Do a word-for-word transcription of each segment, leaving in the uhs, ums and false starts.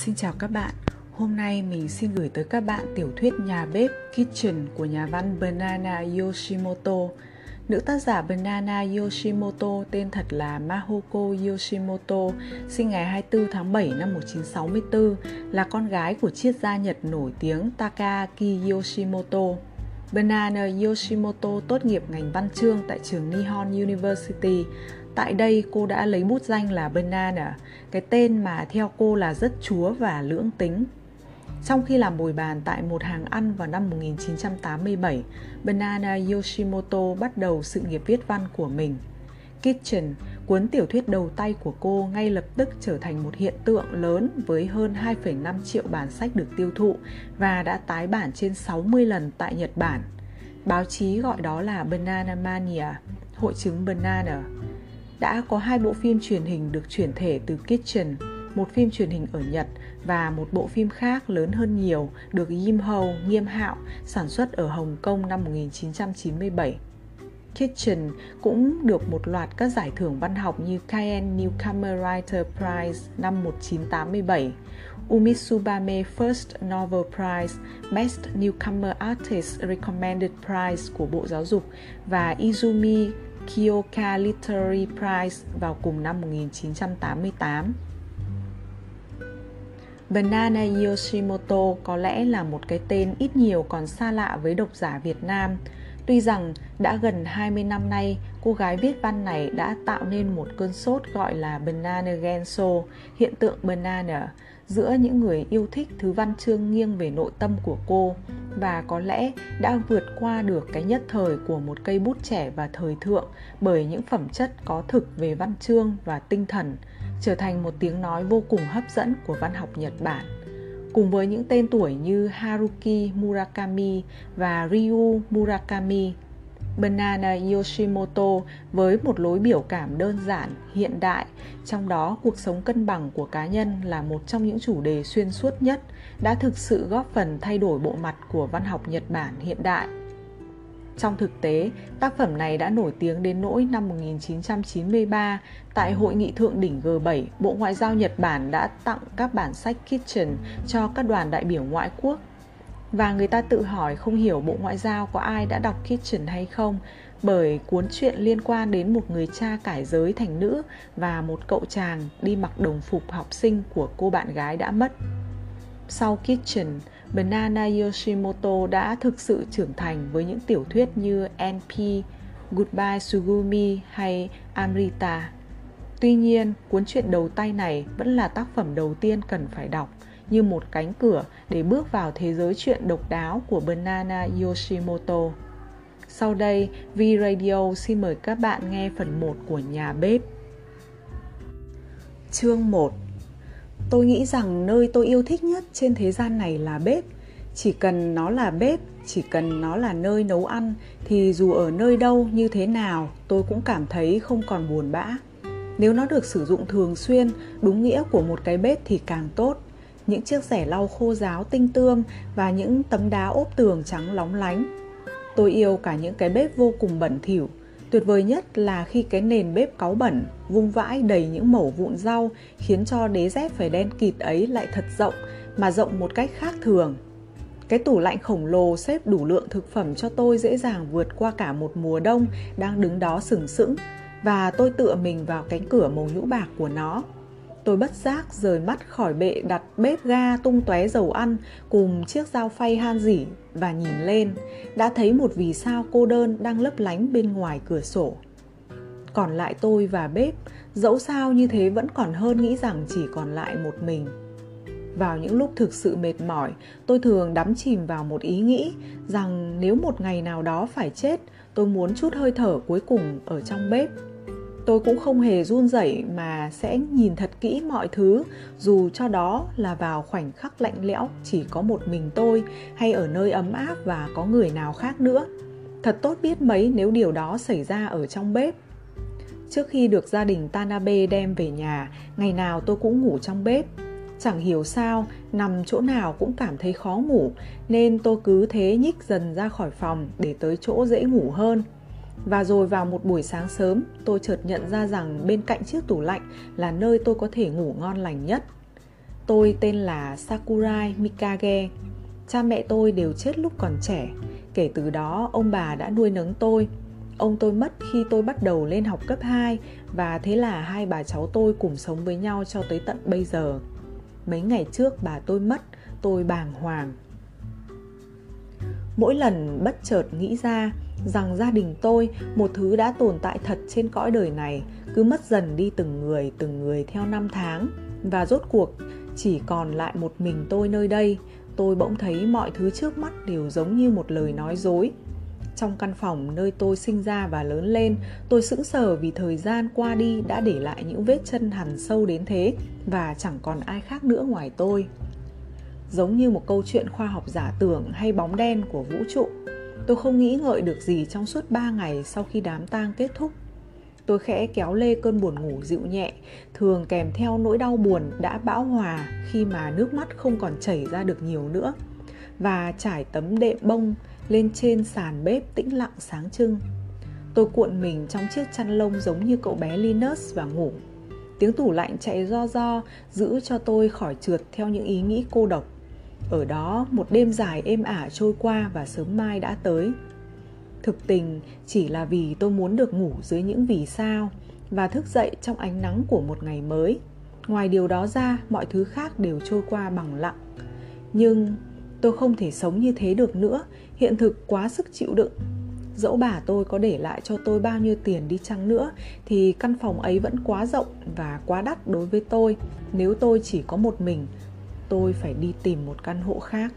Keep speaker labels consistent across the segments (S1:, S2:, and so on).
S1: Xin chào các bạn. Hôm nay mình xin gửi tới các bạn tiểu thuyết Nhà bếp Kitchen của nhà văn Banana Yoshimoto. Nữ tác giả Banana Yoshimoto tên thật là Mahoko Yoshimoto, sinh ngày hai mươi tư tháng bảy năm một nghìn chín trăm sáu mươi tư, là con gái của triết gia Nhật nổi tiếng Takaaki Yoshimoto. Banana Yoshimoto tốt nghiệp ngành văn chương tại trường Nihon University. Tại đây cô đã lấy bút danh là Banana, cái tên mà theo cô là rất chúa và lưỡng tính. Trong khi làm bồi bàn tại một hàng ăn vào năm một nghìn chín trăm tám mươi bảy, Banana Yoshimoto bắt đầu sự nghiệp viết văn của mình. Kitchen, cuốn tiểu thuyết đầu tay của cô, ngay lập tức trở thành một hiện tượng lớn với hơn hai phẩy năm triệu bản sách được tiêu thụ và đã tái bản trên sáu mươi lần tại Nhật Bản. Báo chí gọi đó là Banana Mania, hội chứng Banana. Đã có hai bộ phim truyền hình được chuyển thể từ Kitchen, một phim truyền hình ở Nhật và một bộ phim khác lớn hơn nhiều được Yim Ho Nghiêm Hạo sản xuất ở Hồng Kông năm một nghìn chín trăm chín mươi bảy. Kitchen cũng được một loạt các giải thưởng văn học như Cairn Newcomer Writer Prize năm một nghìn chín trăm tám mươi bảy, Umitsubame First Novel Prize, Best Newcomer Artist Recommended Prize của Bộ Giáo dục và Izumi Kyoka Literary Prize vào cùng năm một nghìn chín trăm tám mươi tám. Banana Yoshimoto có lẽ là một cái tên ít nhiều còn xa lạ với độc giả Việt Nam. Tuy rằng đã gần hai mươi năm nay, cô gái viết văn này đã tạo nên một cơn sốt gọi là Banana Genso, hiện tượng banana, giữa những người yêu thích thứ văn chương nghiêng về nội tâm của cô, và có lẽ đã vượt qua được cái nhất thời của một cây bút trẻ và thời thượng bởi những phẩm chất có thực về văn chương và tinh thần, trở thành một tiếng nói vô cùng hấp dẫn của văn học Nhật Bản. Cùng với những tên tuổi như Haruki Murakami và Ryu Murakami, Banana Yoshimoto với một lối biểu cảm đơn giản, hiện đại, trong đó cuộc sống cân bằng của cá nhân là một trong những chủ đề xuyên suốt nhất, đã thực sự góp phần thay đổi bộ mặt của văn học Nhật Bản hiện đại. Trong thực tế, tác phẩm này đã nổi tiếng đến nỗi năm một nghìn chín trăm chín mươi ba, tại Hội nghị Thượng đỉnh G bảy, Bộ Ngoại giao Nhật Bản đã tặng các bản sách Kitchen cho các đoàn đại biểu ngoại quốc. Và người ta tự hỏi không hiểu Bộ Ngoại giao có ai đã đọc Kitchen hay không, bởi cuốn truyện liên quan đến một người cha cải giới thành nữ và một cậu chàng đi mặc đồng phục học sinh của cô bạn gái đã mất. Sau Kitchen, Banana Yoshimoto đã thực sự trưởng thành với những tiểu thuyết như en pê, Goodbye Sugumi hay Amrita. Tuy nhiên, cuốn truyện đầu tay này vẫn là tác phẩm đầu tiên cần phải đọc, như một cánh cửa để bước vào thế giới truyện độc đáo của Banana Yoshimoto. Sau đây, V-Radio xin mời các bạn nghe phần một của Nhà bếp. Chương một. Tôi nghĩ rằng nơi tôi yêu thích nhất trên thế gian này là bếp. Chỉ cần nó là bếp, chỉ cần nó là nơi nấu ăn, thì dù ở nơi đâu như thế nào, tôi cũng cảm thấy không còn buồn bã. Nếu nó được sử dụng thường xuyên, đúng nghĩa của một cái bếp thì càng tốt. Những chiếc rẻ lau khô ráo tinh tươm và những tấm đá ốp tường trắng lóng lánh. Tôi yêu cả những cái bếp vô cùng bẩn thỉu. Tuyệt vời nhất là khi cái nền bếp cáu bẩn, vung vãi đầy những mẩu vụn rau, khiến cho đế dép phải đen kịt ấy lại thật rộng, mà rộng một cách khác thường. Cái tủ lạnh khổng lồ xếp đủ lượng thực phẩm cho tôi dễ dàng vượt qua cả một mùa đông đang đứng đó sừng sững, và tôi tựa mình vào cánh cửa màu nhũ bạc của nó. Tôi bất giác rời mắt khỏi bệ đặt bếp ga tung tóe dầu ăn cùng chiếc dao phay han rỉ và nhìn lên, đã thấy một vì sao cô đơn đang lấp lánh bên ngoài cửa sổ. Còn lại tôi và bếp, dẫu sao như thế vẫn còn hơn nghĩ rằng chỉ còn lại một mình. Vào những lúc thực sự mệt mỏi, tôi thường đắm chìm vào một ý nghĩ rằng nếu một ngày nào đó phải chết, tôi muốn chút hơi thở cuối cùng ở trong bếp. Tôi cũng không hề run rẩy mà sẽ nhìn thật kỹ mọi thứ, dù cho đó là vào khoảnh khắc lạnh lẽo chỉ có một mình tôi, hay ở nơi ấm áp và có người nào khác nữa. Thật tốt biết mấy nếu điều đó xảy ra ở trong bếp. Trước khi được gia đình Tanabe đem về nhà, ngày nào tôi cũng ngủ trong bếp. Chẳng hiểu sao, nằm chỗ nào cũng cảm thấy khó ngủ, nên tôi cứ thế nhích dần ra khỏi phòng để tới chỗ dễ ngủ hơn. Và rồi vào một buổi sáng sớm, tôi chợt nhận ra rằng bên cạnh chiếc tủ lạnh là nơi tôi có thể ngủ ngon lành nhất. Tôi tên là Sakurai Mikage. Cha mẹ tôi đều chết lúc còn trẻ. Kể từ đó, ông bà đã nuôi nấng tôi. Ông tôi mất khi tôi bắt đầu lên học cấp hai, và thế là hai bà cháu tôi cùng sống với nhau cho tới tận bây giờ. Mấy ngày trước bà tôi mất, tôi bàng hoàng. Mỗi lần bất chợt nghĩ ra rằng gia đình tôi, một thứ đã tồn tại thật trên cõi đời này, cứ mất dần đi từng người, từng người theo năm tháng, và rốt cuộc chỉ còn lại một mình tôi nơi đây, tôi bỗng thấy mọi thứ trước mắt đều giống như một lời nói dối. Trong căn phòng nơi tôi sinh ra và lớn lên, tôi sững sờ vì thời gian qua đi đã để lại những vết chân hằn sâu đến thế, và chẳng còn ai khác nữa ngoài tôi. Giống như một câu chuyện khoa học giả tưởng hay bóng đen của vũ trụ, tôi không nghĩ ngợi được gì trong suốt ba ngày sau khi đám tang kết thúc. Tôi khẽ kéo lê cơn buồn ngủ dịu nhẹ, thường kèm theo nỗi đau buồn đã bão hòa khi mà nước mắt không còn chảy ra được nhiều nữa, và trải tấm đệm bông lên trên sàn bếp tĩnh lặng sáng trưng. Tôi cuộn mình trong chiếc chăn lông giống như cậu bé Linus và ngủ. Tiếng tủ lạnh chạy ro ro giữ cho tôi khỏi trượt theo những ý nghĩ cô độc. Ở đó, một đêm dài êm ả trôi qua và sớm mai đã tới. Thực tình chỉ là vì tôi muốn được ngủ dưới những vì sao và thức dậy trong ánh nắng của một ngày mới. Ngoài điều đó ra, mọi thứ khác đều trôi qua bằng lặng. Nhưng tôi không thể sống như thế được nữa, hiện thực quá sức chịu đựng. Dẫu bà tôi có để lại cho tôi bao nhiêu tiền đi chăng nữa thì căn phòng ấy vẫn quá rộng và quá đắt đối với tôi. Nếu tôi chỉ có một mình, tôi phải đi tìm một căn hộ khác.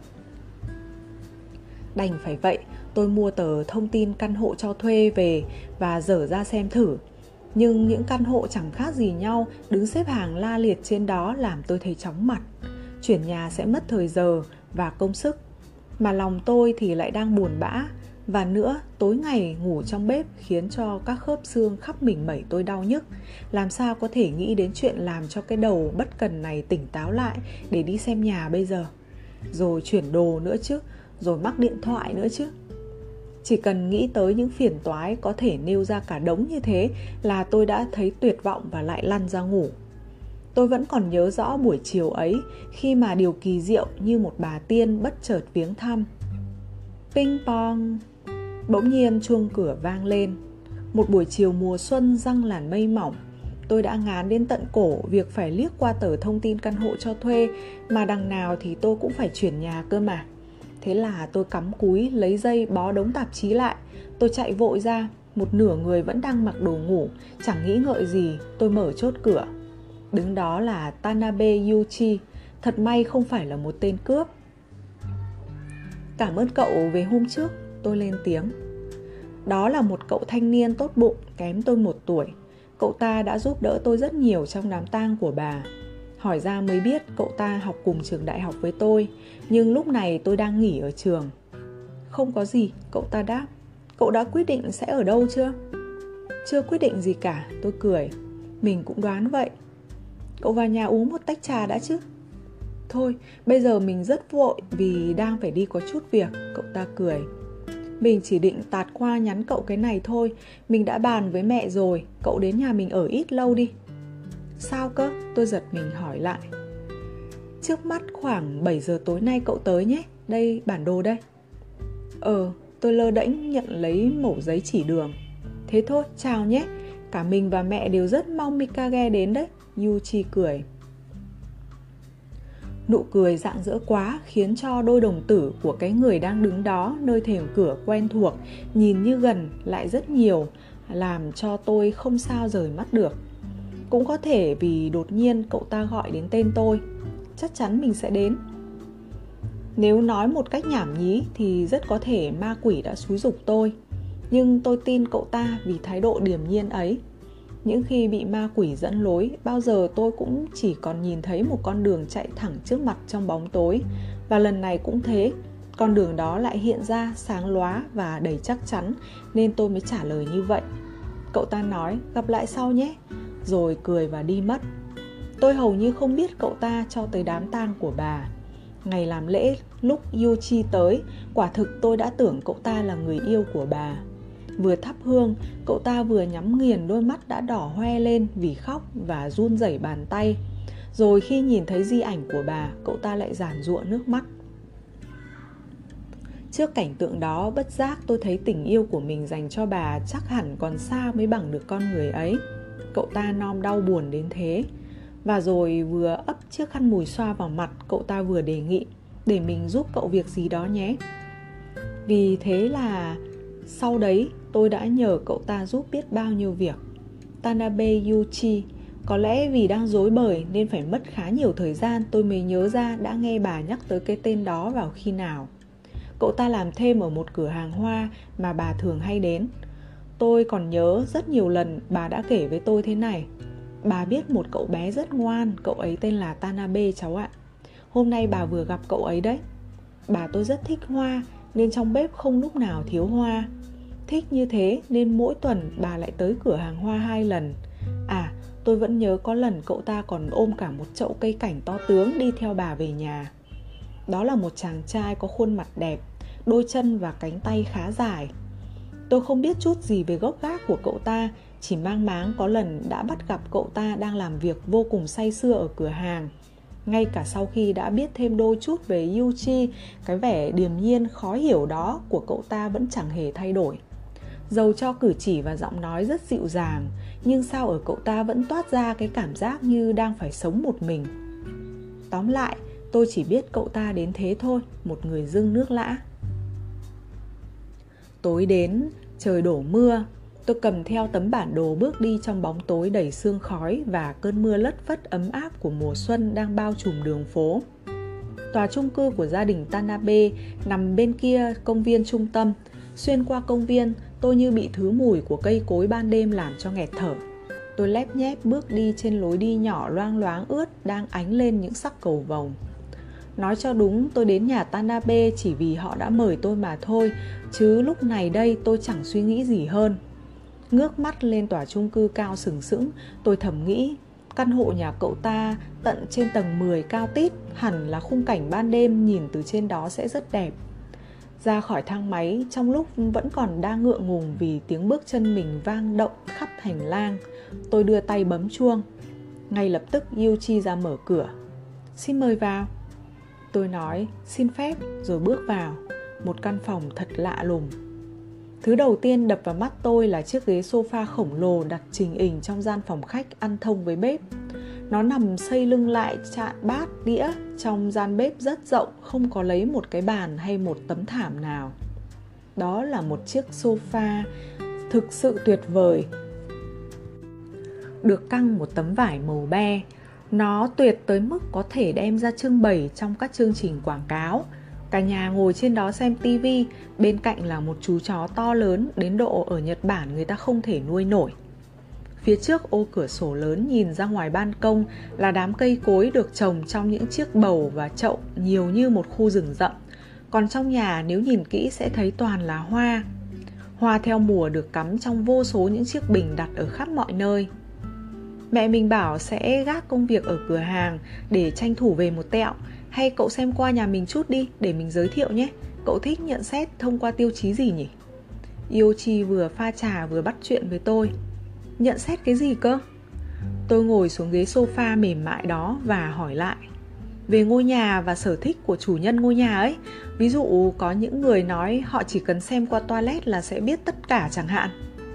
S1: Đành phải vậy, tôi mua tờ thông tin căn hộ cho thuê về và dở ra xem thử. Nhưng những căn hộ chẳng khác gì nhau, đứng xếp hàng la liệt trên đó làm tôi thấy chóng mặt. Chuyển nhà sẽ mất thời giờ và công sức, mà lòng tôi thì lại đang buồn bã. Và nữa, tối ngày ngủ trong bếp khiến cho các khớp xương khắp mình mẩy tôi đau nhức. Làm sao có thể nghĩ đến chuyện làm cho cái đầu bất cần này tỉnh táo lại để đi xem nhà bây giờ. Rồi chuyển đồ nữa chứ, rồi mắc điện thoại nữa chứ. Chỉ cần nghĩ tới những phiền toái có thể nêu ra cả đống như thế là tôi đã thấy tuyệt vọng và lại lăn ra ngủ. Tôi vẫn còn nhớ rõ buổi chiều ấy khi mà điều kỳ diệu như một bà tiên bất chợt viếng thăm. Ping pong! Bỗng nhiên chuông cửa vang lên. Một buổi chiều mùa xuân răng làn mây mỏng, tôi đã ngán đến tận cổ việc phải liếc qua tờ thông tin căn hộ cho thuê, mà đằng nào thì tôi cũng phải chuyển nhà cơ mà. Thế là tôi cắm cúi lấy dây bó đống tạp chí lại. Tôi chạy vội ra, một nửa người vẫn đang mặc đồ ngủ. Chẳng nghĩ ngợi gì, tôi mở chốt cửa. Đứng đó là Tanabe Yuchi. Thật may không phải là một tên cướp. Cảm ơn cậu về hôm trước, tôi lên tiếng. Đó là một cậu thanh niên tốt bụng, kém tôi một tuổi. Cậu ta đã giúp đỡ tôi rất nhiều trong đám tang của bà. Hỏi ra mới biết cậu ta học cùng trường đại học với tôi, nhưng lúc này tôi đang nghỉ ở trường. Không có gì, cậu ta đáp. Cậu đã quyết định sẽ ở đâu chưa? Chưa quyết định gì cả, tôi cười. Mình cũng đoán vậy. Cậu vào nhà uống một tách trà đã chứ? Thôi, bây giờ mình rất vội vì đang phải đi có chút việc, cậu ta cười. Mình chỉ định tạt qua nhắn cậu cái này thôi. Mình đã bàn với mẹ rồi, cậu đến nhà mình ở ít lâu đi. Sao cơ? Tôi giật mình hỏi lại. Trước mắt khoảng bảy giờ tối nay cậu tới nhé. Đây, bản đồ đây. Ờ, tôi lơ đễnh nhận lấy mẩu giấy chỉ đường. Thế thôi, chào nhé. Cả mình và mẹ đều rất mong Mikage đến đấy. Yuchi cười. Nụ cười rạng rỡ quá khiến cho đôi đồng tử của cái người đang đứng đó nơi thềm cửa quen thuộc, nhìn như gần lại rất nhiều, làm cho tôi không sao rời mắt được. Cũng có thể vì đột nhiên cậu ta gọi đến tên tôi. Chắc chắn mình sẽ đến. Nếu nói một cách nhảm nhí thì rất có thể ma quỷ đã xúi giục tôi. Nhưng tôi tin cậu ta vì thái độ điềm nhiên ấy. Những khi bị ma quỷ dẫn lối, bao giờ tôi cũng chỉ còn nhìn thấy một con đường chạy thẳng trước mặt trong bóng tối. Và lần này cũng thế, con đường đó lại hiện ra sáng lóa và đầy chắc chắn, nên tôi mới trả lời như vậy. Cậu ta nói, gặp lại sau nhé, rồi cười và đi mất. Tôi hầu như không biết cậu ta cho tới đám tang của bà. Ngày làm lễ, lúc Yuchi tới, quả thực tôi đã tưởng cậu ta là người yêu của bà. Vừa thắp hương, cậu ta vừa nhắm nghiền đôi mắt đã đỏ hoe lên vì khóc và run rẩy bàn tay. Rồi khi nhìn thấy di ảnh của bà, cậu ta lại giàn giụa nước mắt. Trước cảnh tượng đó, bất giác tôi thấy tình yêu của mình dành cho bà chắc hẳn còn xa mới bằng được con người ấy. Cậu ta nom đau buồn đến thế. Và rồi vừa ấp chiếc khăn mùi xoa vào mặt, cậu ta vừa đề nghị, để mình giúp cậu việc gì đó nhé. Vì thế là sau đấy tôi đã nhờ cậu ta giúp biết bao nhiêu việc. Tanabe Yuichi. Có lẽ vì đang rối bời nên phải mất khá nhiều thời gian tôi mới nhớ ra đã nghe bà nhắc tới cái tên đó vào khi nào. Cậu ta làm thêm ở một cửa hàng hoa mà bà thường hay đến. Tôi còn nhớ rất nhiều lần bà đã kể với tôi thế này. Bà biết một cậu bé rất ngoan, cậu ấy tên là Tanabe cháu ạ. Hôm nay bà vừa gặp cậu ấy đấy. Bà tôi rất thích hoa nên trong bếp không lúc nào thiếu hoa. Thích như thế nên mỗi tuần bà lại tới cửa hàng hoa hai lần. À, tôi vẫn nhớ có lần cậu ta còn ôm cả một chậu cây cảnh to tướng đi theo bà về nhà. Đó là một chàng trai có khuôn mặt đẹp, đôi chân và cánh tay khá dài. Tôi không biết chút gì về gốc gác của cậu ta, chỉ mang máng có lần đã bắt gặp cậu ta đang làm việc vô cùng say sưa ở cửa hàng. Ngay cả sau khi đã biết thêm đôi chút về Yuichi, cái vẻ điềm nhiên khó hiểu đó của cậu ta vẫn chẳng hề thay đổi. Dầu cho cử chỉ và giọng nói rất dịu dàng, nhưng sao ở cậu ta vẫn toát ra cái cảm giác như đang phải sống một mình. Tóm lại, tôi chỉ biết cậu ta đến thế thôi, một người dưng nước lã. Tối đến, trời đổ mưa. Tôi cầm theo tấm bản đồ bước đi trong bóng tối đầy sương khói và cơn mưa lất phất ấm áp của mùa xuân đang bao trùm đường phố. Tòa chung cư của gia đình Tanabe nằm bên kia công viên trung tâm. Xuyên qua công viên, tôi như bị thứ mùi của cây cối ban đêm làm cho nghẹt thở. Tôi lép nhép bước đi trên lối đi nhỏ loang loáng ướt đang ánh lên những sắc cầu vồng. Nói cho đúng, tôi đến nhà Tanabe chỉ vì họ đã mời tôi mà thôi, chứ lúc này đây tôi chẳng suy nghĩ gì hơn. Ngước mắt lên tòa chung cư cao sừng sững, tôi thầm nghĩ, căn hộ nhà cậu ta tận trên tầng mười cao tít, hẳn là khung cảnh ban đêm nhìn từ trên đó sẽ rất đẹp. Ra khỏi thang máy, trong lúc vẫn còn đang ngượng ngùng vì tiếng bước chân mình vang động khắp hành lang, tôi đưa tay bấm chuông. Ngay lập tức Yuichi ra mở cửa. Xin mời vào. Tôi nói xin phép rồi bước vào. Một căn phòng thật lạ lùng. Thứ đầu tiên đập vào mắt tôi là chiếc ghế sofa khổng lồ đặt chình ình trong gian phòng khách ăn thông với bếp. Nó nằm xây lưng lại chạn bát đĩa trong gian bếp rất rộng, không có lấy một cái bàn hay một tấm thảm nào. Đó là một chiếc sofa thực sự tuyệt vời, được căng một tấm vải màu be. Nó tuyệt tới mức có thể đem ra trưng bày trong các chương trình quảng cáo. Cả nhà ngồi trên đó xem tivi, bên cạnh là một chú chó to lớn đến độ ở Nhật Bản người ta không thể nuôi nổi. Phía trước ô cửa sổ lớn nhìn ra ngoài ban công là đám cây cối được trồng trong những chiếc bầu và chậu nhiều như một khu rừng rậm. Còn trong nhà nếu nhìn kỹ sẽ thấy toàn là hoa. Hoa theo mùa được cắm trong vô số những chiếc bình đặt ở khắp mọi nơi. Mẹ mình bảo sẽ gác công việc ở cửa hàng để tranh thủ về một tẹo. Hay cậu xem qua nhà mình chút đi để mình giới thiệu nhé. Cậu thích nhận xét thông qua tiêu chí gì nhỉ? Yuichi vừa pha trà vừa bắt chuyện với tôi. Nhận xét cái gì cơ? Tôi ngồi xuống ghế sofa mềm mại đó và hỏi lại. Về ngôi nhà và sở thích của chủ nhân ngôi nhà ấy. Ví dụ có những người nói họ chỉ cần xem qua toilet là sẽ biết tất cả chẳng hạn.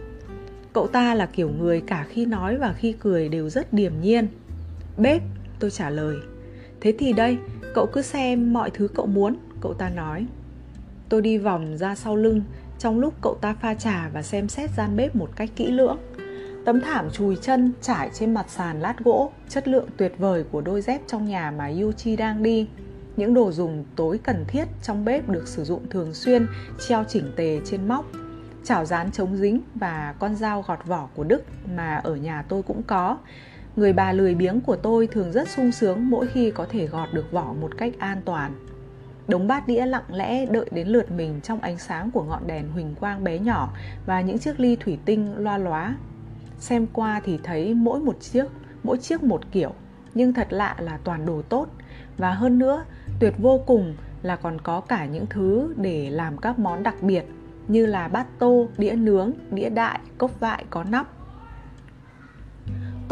S1: Cậu ta là kiểu người cả khi nói và khi cười đều rất điềm nhiên. Bếp, tôi trả lời. Thế thì đây, cậu cứ xem mọi thứ cậu muốn, cậu ta nói. Tôi đi vòng ra sau lưng trong lúc cậu ta pha trà và xem xét gian bếp một cách kỹ lưỡng. Tấm thảm chùi chân trải trên mặt sàn lát gỗ, chất lượng tuyệt vời của đôi dép trong nhà mà Yuichi đang đi. Những đồ dùng tối cần thiết trong bếp được sử dụng thường xuyên, treo chỉnh tề trên móc. Chảo rán chống dính và con dao gọt vỏ của Đức mà ở nhà tôi cũng có. Người bà lười biếng của tôi thường rất sung sướng mỗi khi có thể gọt được vỏ một cách an toàn. Đống bát đĩa lặng lẽ đợi đến lượt mình trong ánh sáng của ngọn đèn huỳnh quang bé nhỏ và những chiếc ly thủy tinh loa lóa. Xem qua thì thấy mỗi một chiếc, mỗi chiếc một kiểu, nhưng thật lạ là toàn đồ tốt. Và hơn nữa, tuyệt vô cùng là còn có cả những thứ để làm các món đặc biệt, như là bát tô, đĩa nướng, đĩa đại, cốc vại có nắp.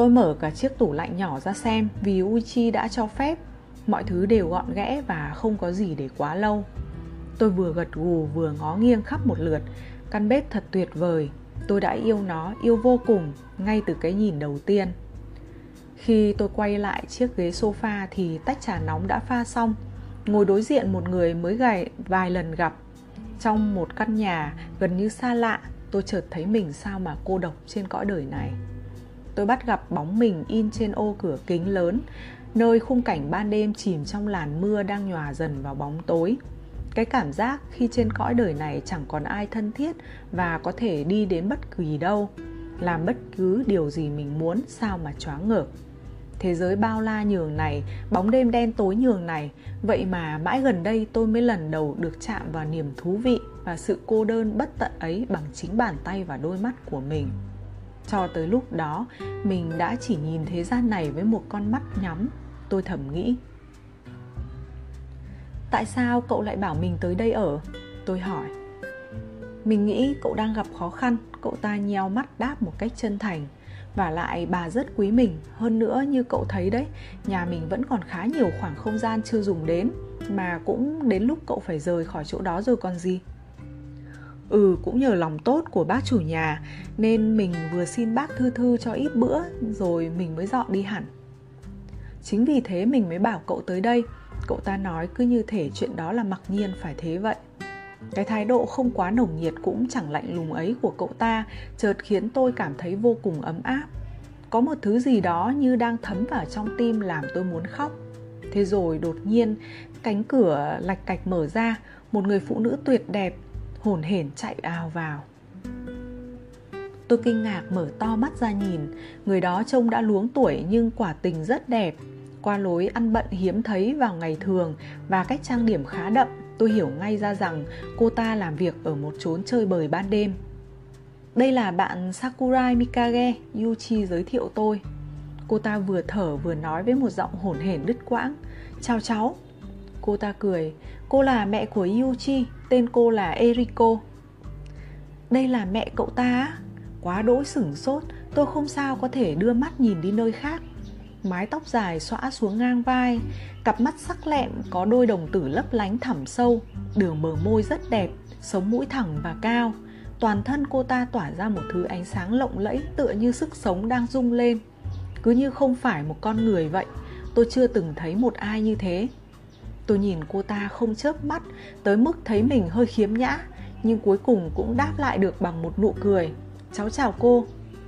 S1: Tôi mở cả chiếc tủ lạnh nhỏ ra xem vì Uchi đã cho phép. Mọi thứ đều gọn ghẽ và không có gì để quá lâu. Tôi vừa gật gù vừa ngó nghiêng khắp một lượt. Căn bếp thật tuyệt vời. Tôi đã yêu nó, yêu vô cùng, ngay từ cái nhìn đầu tiên. Khi tôi quay lại chiếc ghế sofa thì tách trà nóng đã pha xong. Ngồi đối diện một người mới gài vài lần gặp. Trong một căn nhà gần như xa lạ, tôi chợt thấy mình sao mà cô độc trên cõi đời này. Tôi bắt gặp bóng mình in trên ô cửa kính lớn, nơi khung cảnh ban đêm chìm trong làn mưa đang nhòa dần vào bóng tối. Cái cảm giác khi trên cõi đời này chẳng còn ai thân thiết và có thể đi đến bất kỳ đâu, làm bất cứ điều gì mình muốn, sao mà choáng ngợp. Thế giới bao la nhường này, bóng đêm đen tối nhường này, vậy mà mãi gần đây tôi mới lần đầu được chạm vào niềm thú vị và sự cô đơn bất tận ấy bằng chính bàn tay và đôi mắt của mình. Cho tới lúc đó, mình đã chỉ nhìn thế gian này với một con mắt nhắm. Tôi thầm nghĩ. Tại sao cậu lại bảo mình tới đây ở? Tôi hỏi. Mình nghĩ cậu đang gặp khó khăn. Cậu ta nheo mắt đáp một cách chân thành. Và lại bà rất quý mình. Hơn nữa như cậu thấy đấy, nhà mình vẫn còn khá nhiều khoảng không gian chưa dùng đến. Mà cũng đến lúc cậu phải rời khỏi chỗ đó rồi còn gì. Ừ, cũng nhờ lòng tốt của bác chủ nhà nên mình vừa xin bác thư thư cho ít bữa rồi mình mới dọn đi hẳn. Chính vì thế mình mới bảo cậu tới đây. Cậu ta nói cứ như thể chuyện đó là mặc nhiên phải thế vậy. Cái thái độ không quá nồng nhiệt cũng chẳng lạnh lùng ấy của cậu ta chợt khiến tôi cảm thấy vô cùng ấm áp. Có một thứ gì đó như đang thấm vào trong tim làm tôi muốn khóc. Thế rồi đột nhiên cánh cửa lạch cạch mở ra, một người phụ nữ tuyệt đẹp hổn hển chạy ào vào. Tôi kinh ngạc mở to mắt ra nhìn. Người đó trông đã luống tuổi nhưng quả tình rất đẹp. Qua lối ăn bận hiếm thấy vào ngày thường và cách trang điểm khá đậm, tôi hiểu ngay ra rằng cô ta làm việc ở một chốn chơi bời ban đêm. Đây là bạn Sakurai Mikage, Yuchi giới thiệu tôi. Cô ta vừa thở vừa nói với một giọng hổn hển đứt quãng. Chào cháu. Cô ta cười. Cô là mẹ của Yuchi, tên cô là Eriko. Đây là mẹ cậu ta á? Quá đỗi sửng sốt, tôi không sao có thể đưa mắt nhìn đi nơi khác. Mái tóc dài xõa xuống ngang vai, cặp mắt sắc lẹm có đôi đồng tử lấp lánh thẳm sâu, đường bờ môi rất đẹp, sống mũi thẳng và cao. Toàn thân cô ta tỏa ra một thứ ánh sáng lộng lẫy tựa như sức sống đang rung lên. Cứ như không phải một con người vậy, tôi chưa từng thấy một ai như thế. Tôi nhìn cô ta không chớp mắt tới mức thấy mình hơi khiếm nhã, nhưng cuối cùng cũng đáp lại được bằng một nụ cười. Cháu chào cô.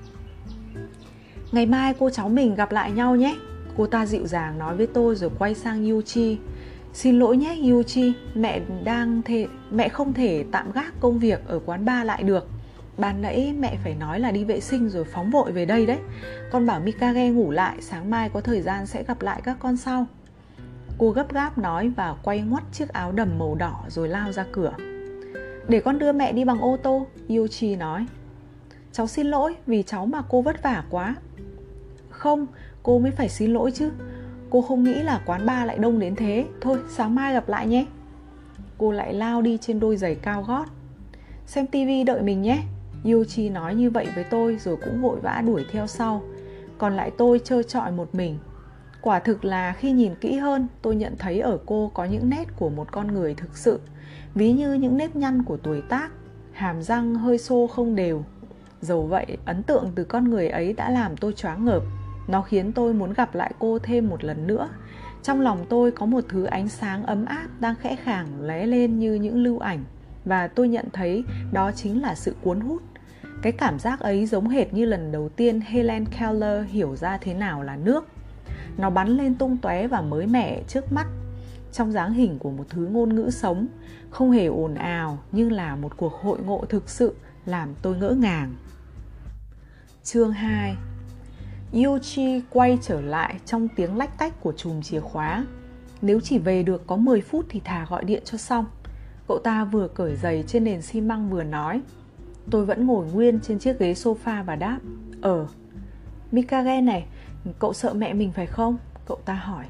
S1: Ngày mai cô cháu mình gặp lại nhau nhé. Cô ta dịu dàng nói với tôi rồi quay sang Yuchi. Xin lỗi nhé Yuchi, mẹ đang thể, mẹ không thể tạm gác công việc ở quán bar lại được. Ban nãy mẹ phải nói là đi vệ sinh rồi phóng vội về đây đấy. Con bảo Mikage ngủ lại, sáng mai có thời gian sẽ gặp lại các con sau. Cô gấp gáp nói và quay ngoắt chiếc áo đầm màu đỏ rồi lao ra cửa. Để con đưa mẹ đi bằng ô tô, Yuchi nói. Cháu xin lỗi vì cháu mà cô vất vả quá. Không, cô mới phải xin lỗi chứ. Cô không nghĩ là quán bar lại đông đến thế. Thôi, sáng mai gặp lại nhé. Cô lại lao đi trên đôi giày cao gót. Xem tivi đợi mình nhé. Yuchi nói như vậy với tôi rồi cũng vội vã đuổi theo sau. Còn lại tôi trơ trọi một mình. Quả thực là khi nhìn kỹ hơn, tôi nhận thấy ở cô có những nét của một con người thực sự. Ví như những nếp nhăn của tuổi tác, hàm răng hơi xô không đều. Dẫu vậy, ấn tượng từ con người ấy đã làm tôi choáng ngợp. Nó khiến tôi muốn gặp lại cô thêm một lần nữa. Trong lòng tôi có một thứ ánh sáng ấm áp đang khẽ khàng lóe lên như những lưu ảnh. Và tôi nhận thấy đó chính là sự cuốn hút. Cái cảm giác ấy giống hệt như lần đầu tiên Helen Keller hiểu ra thế nào là nước. Nó bắn lên tung tóe và mới mẻ trước mắt, trong dáng hình của một thứ ngôn ngữ sống, không hề ồn ào nhưng là một cuộc hội ngộ thực sự làm tôi ngỡ ngàng. Chương hai. Yuchi quay trở lại trong tiếng lách tách của chùm chìa khóa. Nếu chỉ về được có mười phút thì thà gọi điện cho xong. Cậu ta vừa cởi giày trên nền xi măng vừa nói. Tôi vẫn ngồi nguyên trên chiếc ghế sofa và đáp. Ờ, Mikage này, cậu sợ mẹ mình phải không? Cậu ta hỏi.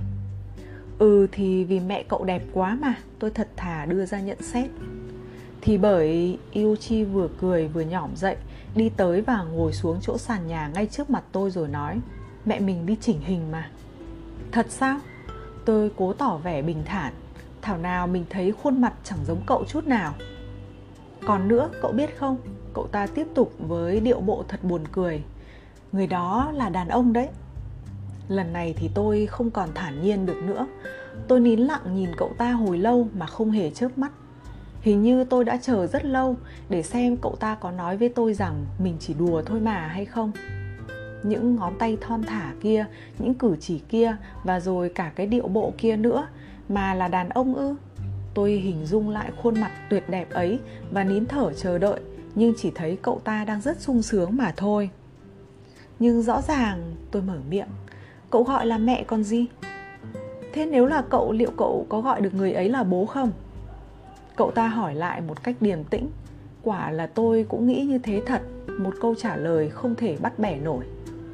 S1: Ừ thì vì mẹ cậu đẹp quá mà, tôi thật thà đưa ra nhận xét. Thì bởi... Yuchi vừa cười vừa nhỏm dậy, đi tới và ngồi xuống chỗ sàn nhà ngay trước mặt tôi rồi nói. Mẹ mình đi chỉnh hình mà. Thật sao? Tôi cố tỏ vẻ bình thản. Thảo nào mình thấy khuôn mặt chẳng giống cậu chút nào. Còn nữa, cậu biết không? Cậu ta tiếp tục với điệu bộ thật buồn cười. Người đó là đàn ông đấy. Lần này thì tôi không còn thản nhiên được nữa. Tôi nín lặng nhìn cậu ta hồi lâu mà không hề chớp mắt. Hình như tôi đã chờ rất lâu để xem cậu ta có nói với tôi rằng mình chỉ đùa thôi mà hay không. Những ngón tay thon thả kia, những cử chỉ kia và rồi cả cái điệu bộ kia nữa mà là đàn ông ư? Tôi hình dung lại khuôn mặt tuyệt đẹp ấy và nín thở chờ đợi, nhưng chỉ thấy cậu ta đang rất sung sướng mà thôi. Nhưng rõ ràng tôi mở miệng. Cậu gọi là mẹ còn gì? Thế nếu là cậu, liệu cậu có gọi được người ấy là bố không? Cậu ta hỏi lại một cách điềm tĩnh. Quả là tôi cũng nghĩ như thế thật. Một câu trả lời không thể bắt bẻ nổi.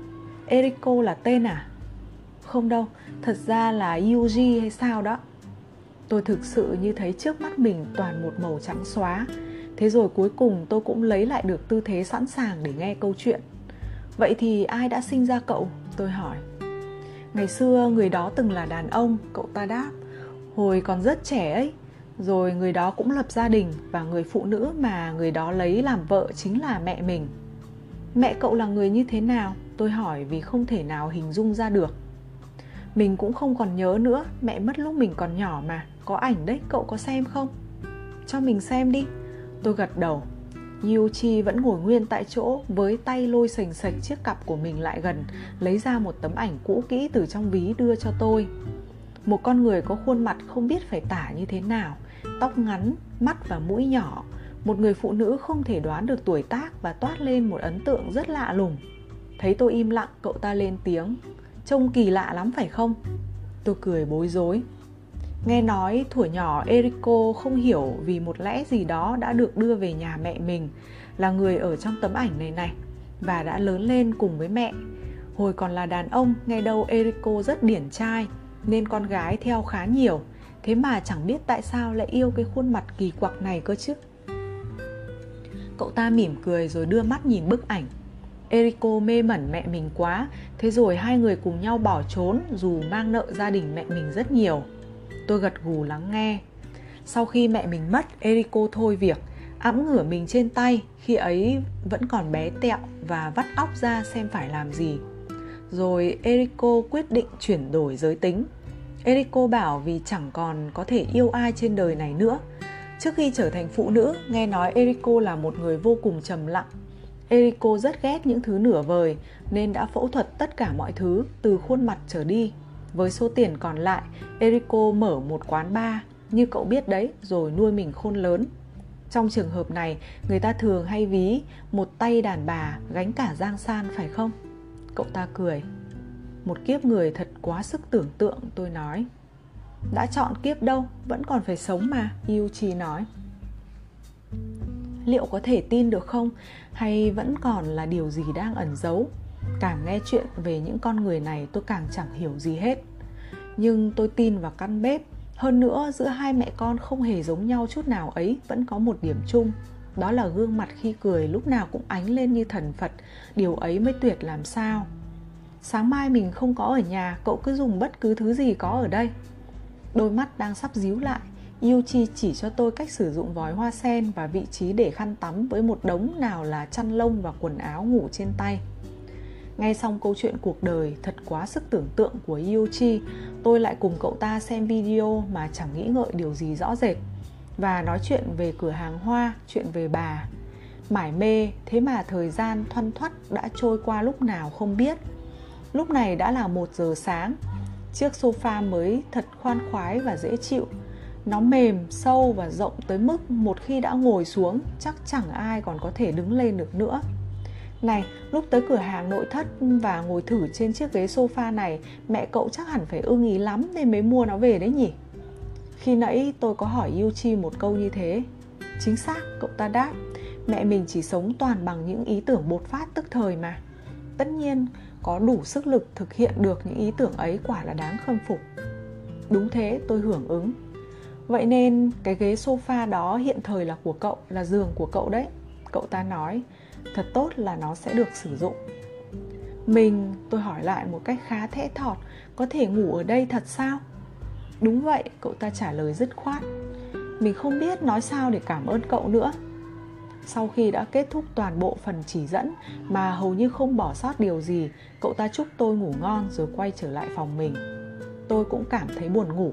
S1: Eriko là tên à? Không đâu, thật ra là Yuji hay sao đó. Tôi thực sự như thấy trước mắt mình toàn một màu trắng xóa. Thế rồi cuối cùng tôi cũng lấy lại được tư thế sẵn sàng để nghe câu chuyện. Vậy thì ai đã sinh ra cậu? Tôi hỏi. Ngày xưa người đó từng là đàn ông, cậu ta đáp. Hồi còn rất trẻ ấy. Rồi người đó cũng lập gia đình và người phụ nữ mà người đó lấy làm vợ chính là mẹ mình. Mẹ cậu là người như thế nào? Tôi hỏi vì không thể nào hình dung ra được. Mình cũng không còn nhớ nữa, mẹ mất lúc mình còn nhỏ mà. Có ảnh đấy, cậu có xem không? Cho mình xem đi. Tôi gật đầu. Yuichi vẫn ngồi nguyên tại chỗ với tay lôi sềnh sệch chiếc cặp của mình lại gần, lấy ra một tấm ảnh cũ kỹ từ trong ví đưa cho tôi. Một con người có khuôn mặt không biết phải tả như thế nào, tóc ngắn, mắt và mũi nhỏ. Một người phụ nữ không thể đoán được tuổi tác và toát lên một ấn tượng rất lạ lùng. Thấy tôi im lặng, cậu ta lên tiếng. Trông kỳ lạ lắm phải không? Tôi cười bối rối. Nghe nói thuở nhỏ Eriko không hiểu vì một lẽ gì đó đã được đưa về nhà mẹ mình, là người ở trong tấm ảnh này này, và đã lớn lên cùng với mẹ. Hồi còn là đàn ông, nghe đâu Eriko rất điển trai, nên con gái theo khá nhiều. Thế mà chẳng biết tại sao lại yêu cái khuôn mặt kỳ quặc này cơ chứ. Cậu ta mỉm cười rồi đưa mắt nhìn bức ảnh. Eriko mê mẩn mẹ mình quá, thế rồi hai người cùng nhau bỏ trốn dù mang nợ gia đình mẹ mình rất nhiều. Tôi gật gù lắng nghe. Sau khi mẹ mình mất, Eriko thôi việc, ẵm ngửa mình trên tay, khi ấy vẫn còn bé tẹo, và vắt óc ra xem phải làm gì. Rồi Eriko quyết định chuyển đổi giới tính. Eriko bảo vì chẳng còn có thể yêu ai trên đời này nữa. Trước khi trở thành phụ nữ, nghe nói Eriko là một người vô cùng trầm lặng. Eriko rất ghét những thứ nửa vời nên đã phẫu thuật tất cả mọi thứ từ khuôn mặt trở đi. Với số tiền còn lại, Eriko mở một quán bar, như cậu biết đấy, rồi nuôi mình khôn lớn. Trong trường hợp này, người ta thường hay ví một tay đàn bà gánh cả giang san phải không? Cậu ta cười. Một kiếp người thật quá sức tưởng tượng, tôi nói. Đã chọn kiếp đâu, vẫn còn phải sống mà, Yuichi nói. Liệu có thể tin được không? Hay vẫn còn là điều gì đang ẩn giấu? Càng nghe chuyện về những con người này tôi càng chẳng hiểu gì hết. Nhưng tôi tin vào căn bếp. Hơn nữa, giữa hai mẹ con không hề giống nhau chút nào ấy vẫn có một điểm chung. Đó là gương mặt khi cười lúc nào cũng ánh lên như thần Phật. Điều ấy mới tuyệt làm sao. Sáng mai mình không có ở nhà, cậu cứ dùng bất cứ thứ gì có ở đây. Đôi mắt đang sắp díu lại, Yuichi chỉ cho tôi cách sử dụng vòi hoa sen và vị trí để khăn tắm với một đống nào là chăn lông và quần áo ngủ trên tay. Nghe xong câu chuyện cuộc đời thật quá sức tưởng tượng của Yuichi, tôi lại cùng cậu ta xem video mà chẳng nghĩ ngợi điều gì rõ rệt, và nói chuyện về cửa hàng hoa, chuyện về bà. Mải mê, thế mà thời gian thoăn thoắt đã trôi qua lúc nào không biết. Lúc này đã là một giờ sáng. Chiếc sofa mới thật khoan khoái và dễ chịu. Nó mềm, sâu và rộng tới mức một khi đã ngồi xuống chắc chẳng ai còn có thể đứng lên được nữa. Này, lúc tới cửa hàng nội thất và ngồi thử trên chiếc ghế sofa này, mẹ cậu chắc hẳn phải ưng ý lắm nên mới mua nó về đấy nhỉ? Khi nãy tôi có hỏi Yuichi một câu như thế. Chính xác, cậu ta đáp. Mẹ mình chỉ sống toàn bằng những ý tưởng bột phát tức thời mà. Tất nhiên, có đủ sức lực thực hiện được những ý tưởng ấy quả là đáng khâm phục. Đúng thế, tôi hưởng ứng. Vậy nên cái ghế sofa đó hiện thời là của cậu, là giường của cậu đấy. Cậu ta nói, thật tốt là nó sẽ được sử dụng. Mình, tôi hỏi lại một cách khá thẽ thọt, có thể ngủ ở đây thật sao? Đúng vậy, cậu ta trả lời dứt khoát. Mình không biết nói sao để cảm ơn cậu nữa. Sau khi đã kết thúc toàn bộ phần chỉ dẫn mà hầu như không bỏ sót điều gì, cậu ta chúc tôi ngủ ngon rồi quay trở lại phòng mình. Tôi cũng cảm thấy buồn ngủ.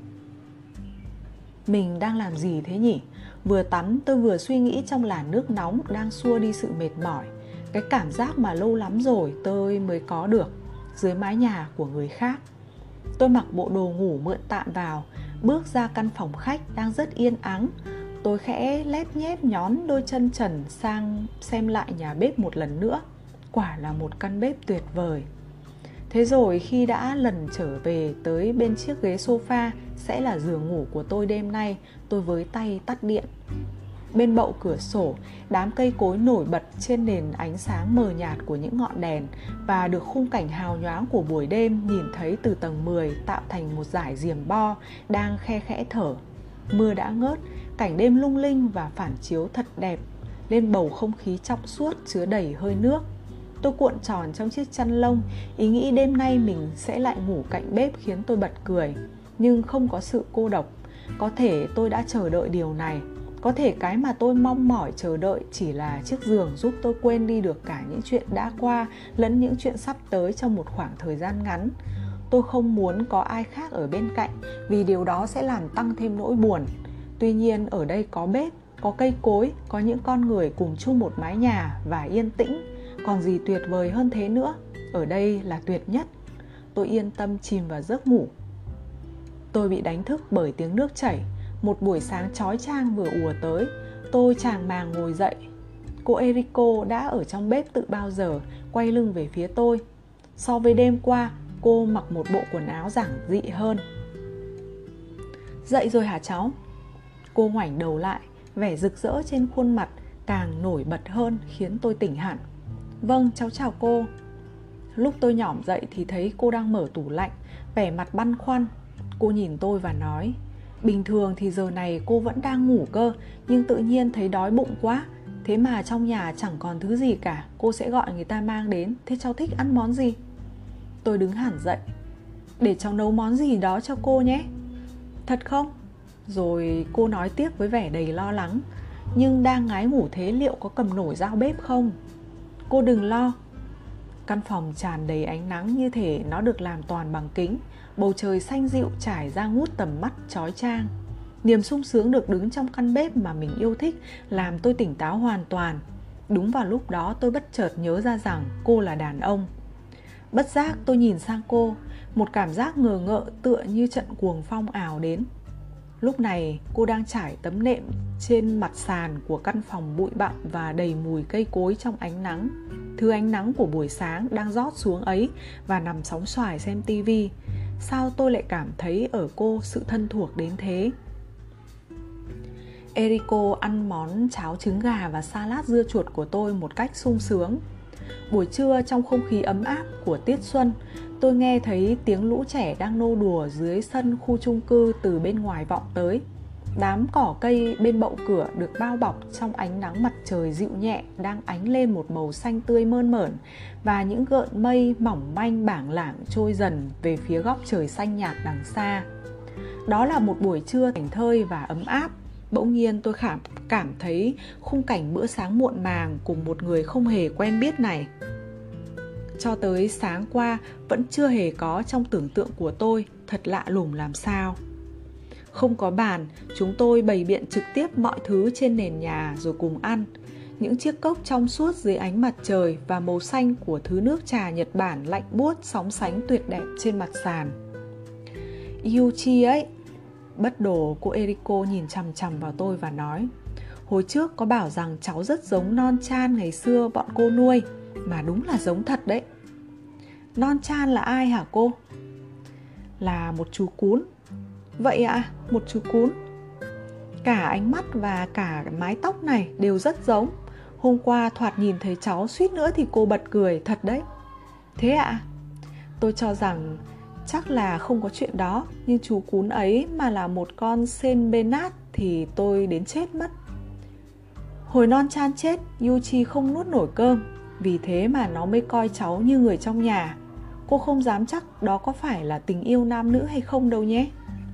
S1: Mình đang làm gì thế nhỉ? Vừa tắm tôi vừa suy nghĩ trong làn nước nóng đang xua đi sự mệt mỏi. Cái cảm giác mà lâu lắm rồi tôi mới có được dưới mái nhà của người khác. Tôi mặc bộ đồ ngủ mượn tạm vào, bước ra căn phòng khách đang rất yên ắng. Tôi khẽ lép nhép nhón đôi chân trần sang xem lại nhà bếp một lần nữa. Quả là một căn bếp tuyệt vời. Thế rồi khi đã lần trở về tới bên chiếc ghế sofa sẽ là giường ngủ của tôi đêm nay, tôi với tay tắt điện. Bên bậu cửa sổ, đám cây cối nổi bật trên nền ánh sáng mờ nhạt của những ngọn đèn và được khung cảnh hào nhoáng của buổi đêm nhìn thấy từ tầng mười tạo thành một dải diềm bo đang khe khẽ thở. Mưa đã ngớt, cảnh đêm lung linh và phản chiếu thật đẹp lên bầu không khí trong suốt chứa đầy hơi nước. Tôi cuộn tròn trong chiếc chăn lông, ý nghĩ đêm nay mình sẽ lại ngủ cạnh bếp khiến tôi bật cười. Nhưng không có sự cô độc. Có thể tôi đã chờ đợi điều này. Có thể cái mà tôi mong mỏi chờ đợi chỉ là chiếc giường giúp tôi quên đi được cả những chuyện đã qua lẫn những chuyện sắp tới trong một khoảng thời gian ngắn. Tôi không muốn có ai khác ở bên cạnh vì điều đó sẽ làm tăng thêm nỗi buồn. Tuy nhiên ở đây có bếp, có cây cối, có những con người cùng chung một mái nhà và yên tĩnh. Còn gì tuyệt vời hơn thế nữa? Ở đây là tuyệt nhất. Tôi yên tâm chìm vào giấc ngủ. Tôi bị đánh thức bởi tiếng nước chảy. Một buổi sáng chói chang vừa ùa tới. Tôi chàng màng ngồi dậy. Cô Eriko đã ở trong bếp từ bao giờ, quay lưng về phía tôi. So với đêm qua, cô mặc một bộ quần áo giản dị hơn. Dậy rồi hả cháu? Cô ngoảnh đầu lại, vẻ rực rỡ trên khuôn mặt càng nổi bật hơn khiến tôi tỉnh hẳn. Vâng, cháu chào cô. Lúc tôi nhỏm dậy thì thấy cô đang mở tủ lạnh, vẻ mặt băn khoăn. Cô nhìn tôi và nói, bình thường thì giờ này cô vẫn đang ngủ cơ, nhưng tự nhiên thấy đói bụng quá. Thế mà trong nhà chẳng còn thứ gì cả, cô sẽ gọi người ta mang đến. Thế cháu thích ăn món gì? Tôi đứng hẳn dậy. Để cháu nấu món gì đó cho cô nhé. Thật không? Rồi cô nói tiếp với vẻ đầy lo lắng, nhưng đang ngái ngủ thế liệu có cầm nổi dao bếp không? Cô đừng lo. Căn phòng tràn đầy ánh nắng như thể nó được làm toàn bằng kính. Bầu trời xanh dịu trải ra ngút tầm mắt chói chang. Niềm sung sướng được đứng trong căn bếp mà mình yêu thích làm tôi tỉnh táo hoàn toàn. Đúng vào lúc đó tôi bất chợt nhớ ra rằng cô là đàn ông. Bất giác tôi nhìn sang cô, một cảm giác ngờ ngợ tựa như trận cuồng phong ào đến. Lúc này cô đang trải tấm nệm trên mặt sàn của căn phòng bụi bặm và đầy mùi cây cối trong ánh nắng. Thứ ánh nắng của buổi sáng đang rót xuống ấy và nằm sóng xoài xem tivi. Sao tôi lại cảm thấy ở cô sự thân thuộc đến thế? Eriko ăn món cháo trứng gà và salad dưa chuột của tôi một cách sung sướng. Buổi trưa trong không khí ấm áp của tiết xuân, tôi nghe thấy tiếng lũ trẻ đang nô đùa dưới sân khu chung cư từ bên ngoài vọng tới. Đám cỏ cây bên bậu cửa được bao bọc trong ánh nắng mặt trời dịu nhẹ đang ánh lên một màu xanh tươi mơn mởn, và những gợn mây mỏng manh bảng lảng trôi dần về phía góc trời xanh nhạt đằng xa. Đó là một buổi trưa thảnh thơi và ấm áp. Bỗng nhiên tôi cảm, cảm thấy khung cảnh bữa sáng muộn màng cùng một người không hề quen biết này. Cho tới sáng qua vẫn chưa hề có trong tưởng tượng của tôi, thật lạ lùng làm sao. Không có bàn, chúng tôi bày biện trực tiếp mọi thứ trên nền nhà rồi cùng ăn. Những chiếc cốc trong suốt dưới ánh mặt trời và màu xanh của thứ nước trà Nhật Bản lạnh buốt sóng sánh tuyệt đẹp trên mặt sàn. Yuchi ấy. Bất đồ cô Eriko nhìn chằm chằm vào tôi và nói, hồi trước có bảo rằng cháu rất giống Non-chan ngày xưa bọn cô nuôi. Mà đúng là giống thật đấy. Non-chan là ai hả cô? Là một chú cún. Vậy ạ, à, một chú cún. Cả ánh mắt và cả mái tóc này đều rất giống. Hôm qua thoạt nhìn thấy cháu suýt nữa thì cô bật cười, thật đấy. Thế ạ? À? Tôi cho rằng chắc là không có chuyện đó, nhưng chú cún ấy mà là một con Saint Bernard thì tôi đến chết mất. Hồi Non-chan chết, Yuchi không nuốt nổi cơm. Vì thế mà nó mới coi cháu như người trong nhà. Cô không dám chắc đó có phải là tình yêu nam nữ hay không đâu nhé.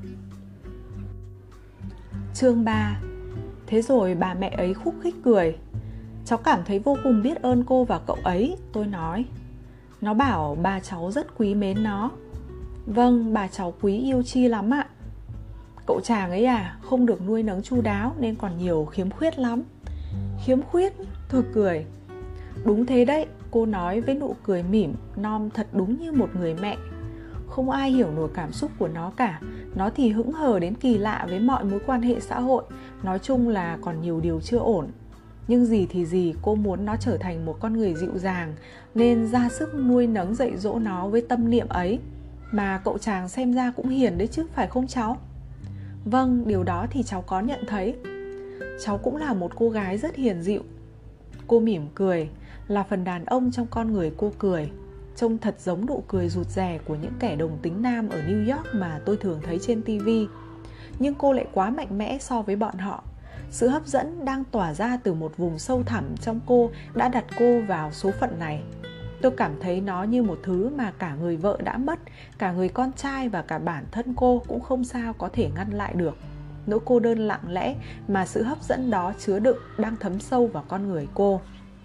S1: Chương ba. Thế rồi bà mẹ ấy khúc khích cười. Cháu cảm thấy vô cùng biết ơn cô và cậu ấy, tôi nói. Nó bảo bà cháu rất quý mến nó. Vâng, bà cháu quý yêu Chi lắm ạ. Cậu chàng ấy à, không được nuôi nấng chu đáo nên còn nhiều khiếm khuyết lắm. Khiếm khuyết? Tôi cười. Đúng thế đấy, cô nói với nụ cười mỉm, Nom thật đúng như một người mẹ. Không ai hiểu nổi cảm xúc của nó cả. Nó thì hững hờ đến kỳ lạ với mọi mối quan hệ xã hội. Nói chung là còn nhiều điều chưa ổn. Nhưng gì thì gì, cô muốn nó trở thành một con người dịu dàng, nên ra sức nuôi nấng dạy dỗ nó với tâm niệm ấy. Mà cậu chàng xem ra cũng hiền đấy chứ, phải không cháu? Vâng, điều đó thì cháu có nhận thấy. Cháu cũng là một cô gái rất hiền dịu. Cô mỉm cười, là phần đàn ông trong con người cô cười. Trông thật giống nụ cười rụt rè của những kẻ đồng tính nam ở New York mà tôi thường thấy trên ti vi. Nhưng cô lại quá mạnh mẽ so với bọn họ. Sự hấp dẫn đang tỏa ra từ một vùng sâu thẳm trong cô đã đặt cô vào số phận này. Tôi cảm thấy nó như một thứ mà cả người vợ đã mất, cả người con trai và cả bản thân cô cũng không sao có thể ngăn lại được. Nỗi cô đơn lặng lẽ mà sự hấp dẫn đó chứa đựng đang thấm sâu vào con người cô.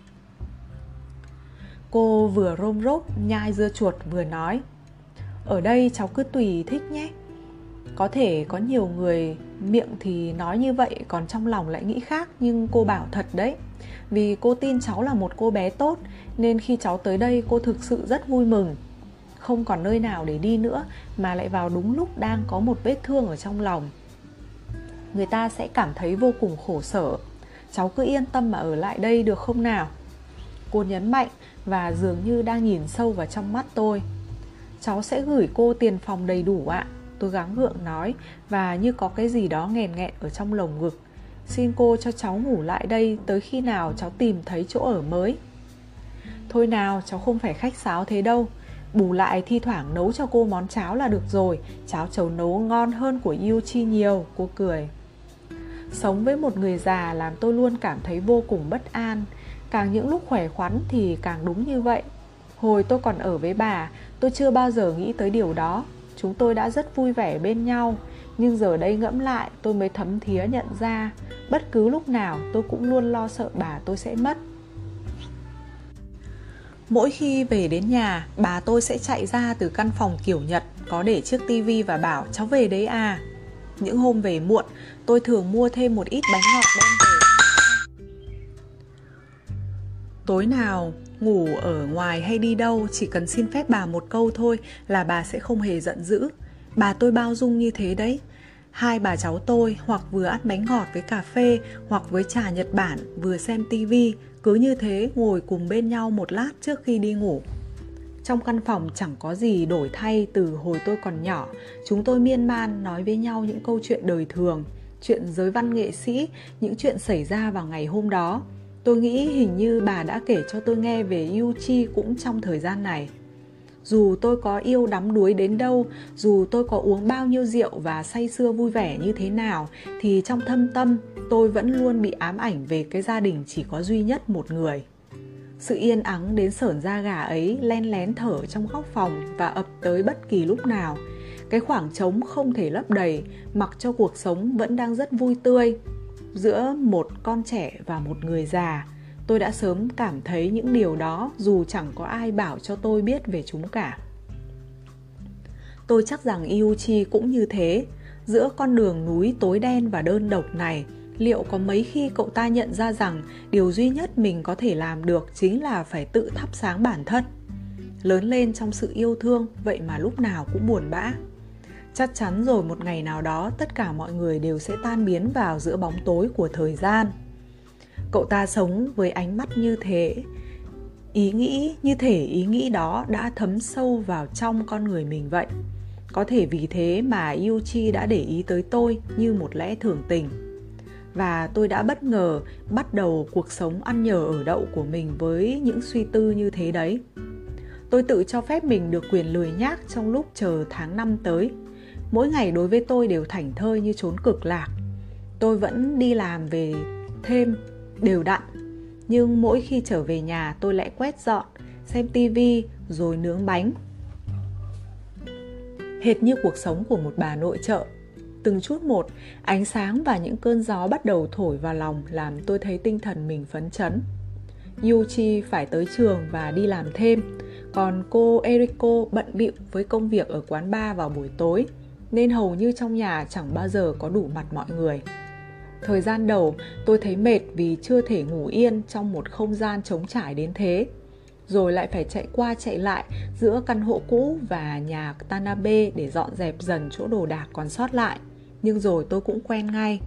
S1: Cô vừa rôm rốp nhai dưa chuột vừa nói. Ở đây cháu cứ tùy thích nhé. Có thể có nhiều người miệng thì nói như vậy còn trong lòng lại nghĩ khác, nhưng cô bảo thật đấy. Vì cô tin cháu là một cô bé tốt, nên khi cháu tới đây cô thực sự rất vui mừng. Không còn nơi nào để đi nữa mà lại vào đúng lúc đang có một vết thương ở trong lòng. Người ta sẽ cảm thấy vô cùng khổ sở. Cháu cứ yên tâm mà ở lại đây được không nào? Cô nhấn mạnh và dường như đang nhìn sâu vào trong mắt tôi. Cháu sẽ gửi cô tiền phòng đầy đủ ạ. Tôi gắng gượng nói, và như có cái gì đó nghèn nghẹn ở trong lồng ngực. Xin cô cho cháu ngủ lại đây tới khi nào cháu tìm thấy chỗ ở mới. Thôi nào, cháu không phải khách sáo thế đâu. Bù lại thi thoảng nấu cho cô món cháo là được rồi. Cháo cháu nấu ngon hơn của Yuchi nhiều. Cô cười. Sống với một người già làm tôi luôn cảm thấy vô cùng bất an. Càng những lúc khỏe khoắn thì càng đúng như vậy. Hồi tôi còn ở với bà, tôi chưa bao giờ nghĩ tới điều đó. Chúng tôi đã rất vui vẻ bên nhau. Nhưng giờ đây ngẫm lại, tôi mới thấm thía nhận ra, bất cứ lúc nào tôi cũng luôn lo sợ bà tôi sẽ mất. Mỗi khi về đến nhà, bà tôi sẽ chạy ra từ căn phòng kiểu Nhật có để chiếc tivi và bảo cháu về đấy à. Những hôm về muộn, tôi thường mua thêm một ít bánh ngọt đem về. Tối nào ngủ ở ngoài hay đi đâu, chỉ cần xin phép bà một câu thôi là bà sẽ không hề giận dữ. Bà tôi bao dung như thế đấy. Hai bà cháu tôi hoặc vừa ăn bánh ngọt với cà phê hoặc với trà Nhật Bản, vừa xem tivi, cứ như thế ngồi cùng bên nhau một lát trước khi đi ngủ. Trong căn phòng chẳng có gì đổi thay từ hồi tôi còn nhỏ. Chúng tôi miên man nói với nhau những câu chuyện đời thường, chuyện giới văn nghệ sĩ, những chuyện xảy ra vào ngày hôm đó. Tôi nghĩ hình như bà đã kể cho tôi nghe về Yuchi cũng trong thời gian này. Dù tôi có yêu đắm đuối đến đâu, dù tôi có uống bao nhiêu rượu và say sưa vui vẻ như thế nào, thì trong thâm tâm tôi vẫn luôn bị ám ảnh về cái gia đình chỉ có duy nhất một người. Sự yên ắng đến sởn da gà ấy len lén thở trong góc phòng và ập tới bất kỳ lúc nào. Cái khoảng trống không thể lấp đầy, mặc cho cuộc sống vẫn đang rất vui tươi. Giữa một con trẻ và một người già, tôi đã sớm cảm thấy những điều đó dù chẳng có ai bảo cho tôi biết về chúng cả. Tôi chắc rằng Yuchi cũng như thế. Giữa con đường núi tối đen và đơn độc này, liệu có mấy khi cậu ta nhận ra rằng điều duy nhất mình có thể làm được chính là phải tự thắp sáng bản thân? Lớn lên trong sự yêu thương, vậy mà lúc nào cũng buồn bã. Chắc chắn rồi một ngày nào đó tất cả mọi người đều sẽ tan biến vào giữa bóng tối của thời gian. Cậu ta sống với ánh mắt như thế, ý nghĩ như thể ý nghĩ đó đã thấm sâu vào trong con người mình vậy. Có thể vì thế mà Yuchi đã để ý tới tôi như một lẽ thường tình. Và tôi đã bất ngờ bắt đầu cuộc sống ăn nhờ ở đậu của mình với những suy tư như thế đấy. Tôi tự cho phép mình được quyền lười nhác trong lúc chờ tháng năm tới. Mỗi ngày đối với tôi đều thảnh thơi như chốn cực lạc. Tôi vẫn đi làm về thêm đều đặn. Nhưng mỗi khi trở về nhà tôi lại quét dọn, xem tivi rồi nướng bánh. Hệt như cuộc sống của một bà nội trợ. Từng chút một, ánh sáng và những cơn gió bắt đầu thổi vào lòng làm tôi thấy tinh thần mình phấn chấn. Yuchi phải tới trường và đi làm thêm, còn cô Eriko bận bịu với công việc ở quán bar vào buổi tối, nên hầu như trong nhà chẳng bao giờ có đủ mặt mọi người. Thời gian đầu tôi thấy mệt vì chưa thể ngủ yên trong một không gian trống trải đến thế, rồi lại phải chạy qua chạy lại giữa căn hộ cũ và nhà Tanabe để dọn dẹp dần chỗ đồ đạc còn sót lại. Nhưng rồi tôi cũng quen ngay.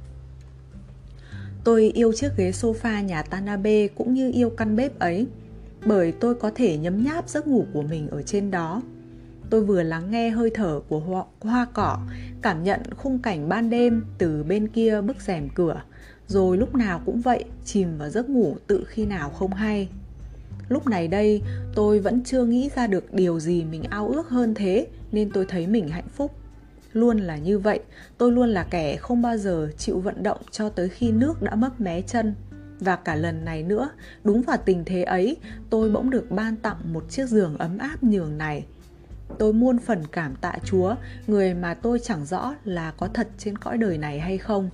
S1: Tôi yêu chiếc ghế sofa nhà Tanabe cũng như yêu căn bếp ấy, bởi tôi có thể nhấm nháp giấc ngủ của mình ở trên đó. Tôi vừa lắng nghe hơi thở của hoa, hoa cỏ, cảm nhận khung cảnh ban đêm từ bên kia bức rèm cửa, rồi lúc nào cũng vậy, chìm vào giấc ngủ tự khi nào không hay. Lúc này đây, tôi vẫn chưa nghĩ ra được điều gì mình ao ước hơn thế, nên tôi thấy mình hạnh phúc. Luôn là như vậy, tôi luôn là kẻ không bao giờ chịu vận động cho tới khi nước đã mấp mé chân. Và cả lần này nữa, đúng vào tình thế ấy, tôi bỗng được ban tặng một chiếc giường ấm áp nhường này. Tôi muôn phần cảm tạ Chúa, người mà tôi chẳng rõ là có thật trên cõi đời này hay không.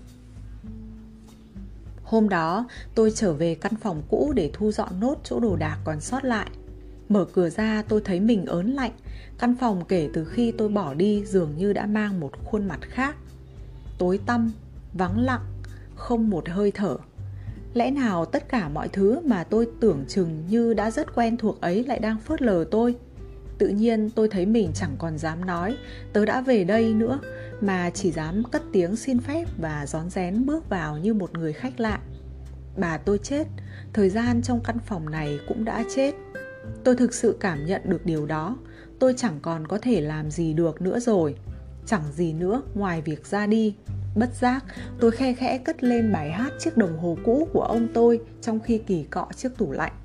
S1: Hôm đó, tôi trở về căn phòng cũ để thu dọn nốt chỗ đồ đạc còn sót lại. Mở cửa ra tôi thấy mình ớn lạnh. Căn phòng kể từ khi tôi bỏ đi dường như đã mang một khuôn mặt khác. Tối tăm, vắng lặng, không một hơi thở. Lẽ nào tất cả mọi thứ mà tôi tưởng chừng như đã rất quen thuộc ấy lại đang phớt lờ tôi? Tự nhiên tôi thấy mình chẳng còn dám nói tớ đã về đây nữa, mà chỉ dám cất tiếng xin phép và rón rén bước vào như một người khách lạ. Bà tôi chết, thời gian trong căn phòng này cũng đã chết. Tôi thực sự cảm nhận được điều đó. Tôi chẳng còn có thể làm gì được nữa rồi. Chẳng gì nữa ngoài việc ra đi. Bất giác, tôi khe khẽ cất lên bài hát chiếc đồng hồ cũ của ông tôi trong khi kỳ cọ chiếc tủ lạnh.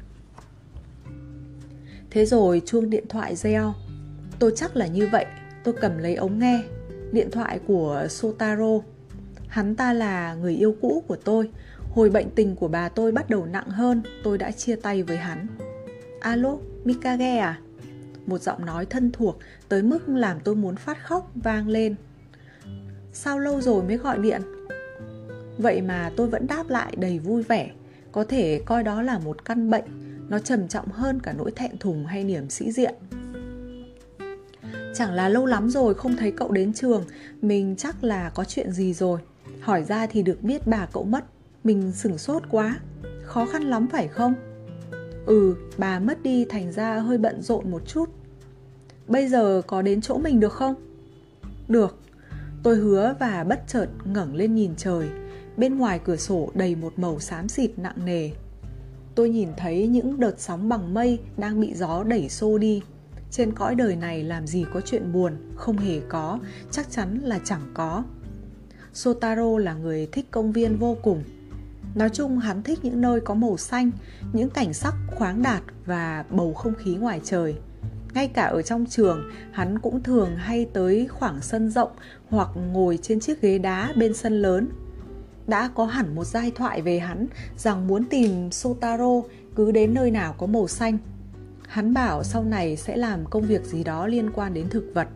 S1: Thế rồi chuông điện thoại reo. Tôi chắc là như vậy. Tôi cầm lấy ống nghe. Điện thoại của Sotaro. Hắn ta là người yêu cũ của tôi. Hồi bệnh tình của bà tôi bắt đầu nặng hơn, tôi đã chia tay với hắn. Alo, Mikage à? Một giọng nói thân thuộc tới mức làm tôi muốn phát khóc vang lên. Sao lâu rồi mới gọi điện? Vậy mà tôi vẫn đáp lại đầy vui vẻ. Có thể coi đó là một căn bệnh. Nó trầm trọng hơn cả nỗi thẹn thùng hay niềm sĩ diện. Chẳng là lâu lắm rồi không thấy cậu đến trường. Mình chắc là có chuyện gì rồi. Hỏi ra thì được biết bà cậu mất. Mình sửng sốt quá. Khó khăn lắm phải không? Ừ, bà mất đi thành ra hơi bận rộn một chút. Bây giờ có đến chỗ mình được không? Được. Tôi hứa và bất chợt ngẩng lên nhìn trời. Bên ngoài cửa sổ đầy một màu xám xịt nặng nề. Tôi nhìn thấy những đợt sóng bằng mây đang bị gió đẩy xô đi. Trên cõi đời này làm gì có chuyện buồn, không hề có, chắc chắn là chẳng có. Sotaro là người thích công viên vô cùng. Nói chung hắn thích những nơi có màu xanh, những cảnh sắc khoáng đạt và bầu không khí ngoài trời. Ngay cả ở trong trường, hắn cũng thường hay tới khoảng sân rộng hoặc ngồi trên chiếc ghế đá bên sân lớn. Đã có hẳn một giai thoại về hắn rằng muốn tìm Sotaro cứ đến nơi nào có màu xanh. Hắn bảo sau này sẽ làm công việc gì đó liên quan đến thực vật.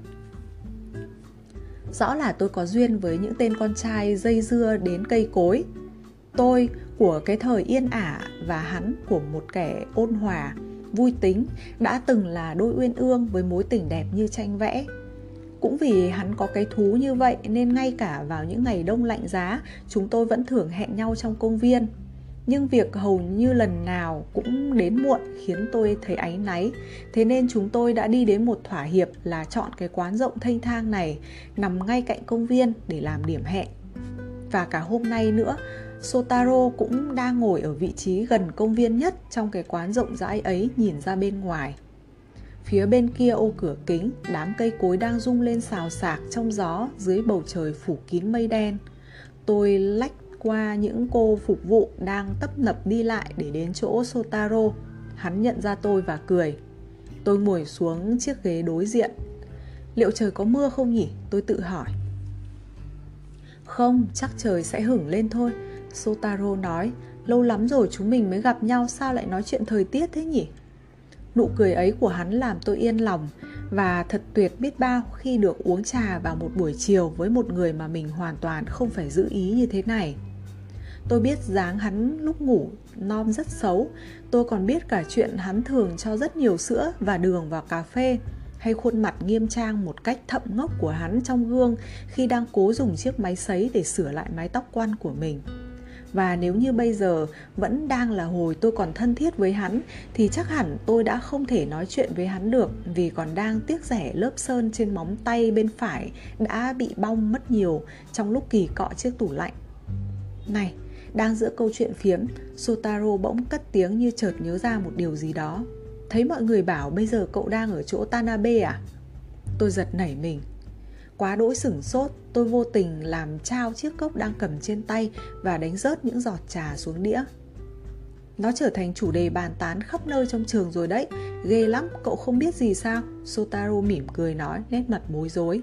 S1: Rõ là tôi có duyên với những tên con trai dây dưa đến cây cối. Tôi của cái thời yên ả và hắn của một kẻ ôn hòa, vui tính, đã từng là đôi uyên ương với mối tình đẹp như tranh vẽ. Cũng vì hắn có cái thú như vậy nên ngay cả vào những ngày đông lạnh giá, chúng tôi vẫn thường hẹn nhau trong công viên. Nhưng việc hầu như lần nào cũng đến muộn khiến tôi thấy áy náy. Thế nên chúng tôi đã đi đến một thỏa hiệp là chọn cái quán rộng thênh thang này nằm ngay cạnh công viên để làm điểm hẹn. Và cả hôm nay nữa, Sotaro cũng đang ngồi ở vị trí gần công viên nhất trong cái quán rộng rãi ấy, nhìn ra bên ngoài. Phía bên kia ô cửa kính, đám cây cối đang rung lên xào xạc trong gió dưới bầu trời phủ kín mây đen. Tôi lách qua những cô phục vụ đang tấp nập đi lại để đến chỗ Sotaro. Hắn nhận ra tôi và cười. Tôi ngồi xuống chiếc ghế đối diện. Liệu trời có mưa không nhỉ? Tôi tự hỏi. Không, chắc trời sẽ hửng lên thôi, Sotaro nói. Lâu lắm rồi chúng mình mới gặp nhau, sao lại nói chuyện thời tiết thế nhỉ? Nụ cười ấy của hắn làm tôi yên lòng, và thật tuyệt biết bao khi được uống trà vào một buổi chiều với một người mà mình hoàn toàn không phải giữ ý như thế này. Tôi biết dáng hắn lúc ngủ non rất xấu. Tôi còn biết cả chuyện hắn thường cho rất nhiều sữa và đường vào cà phê, hay khuôn mặt nghiêm trang một cách thậm ngốc của hắn trong gương khi đang cố dùng chiếc máy sấy để sửa lại mái tóc quăn của mình. Và nếu như bây giờ vẫn đang là hồi tôi còn thân thiết với hắn, thì chắc hẳn tôi đã không thể nói chuyện với hắn được, vì còn đang tiếc rẻ lớp sơn trên móng tay bên phải đã bị bong mất nhiều trong lúc kỳ cọ chiếc tủ lạnh. Này, đang giữa câu chuyện phiếm, Shotaro bỗng cất tiếng như chợt nhớ ra một điều gì đó. Thấy mọi người bảo bây giờ cậu đang ở chỗ Tanabe à? Tôi giật nảy mình. Quá đỗi sửng sốt, tôi vô tình làm trao chiếc cốc đang cầm trên tay và đánh rớt những giọt trà xuống đĩa. Nó trở thành chủ đề bàn tán khắp nơi trong trường rồi đấy. Ghê lắm, cậu không biết gì sao? Shotaro mỉm cười nói, nét mặt bối rối.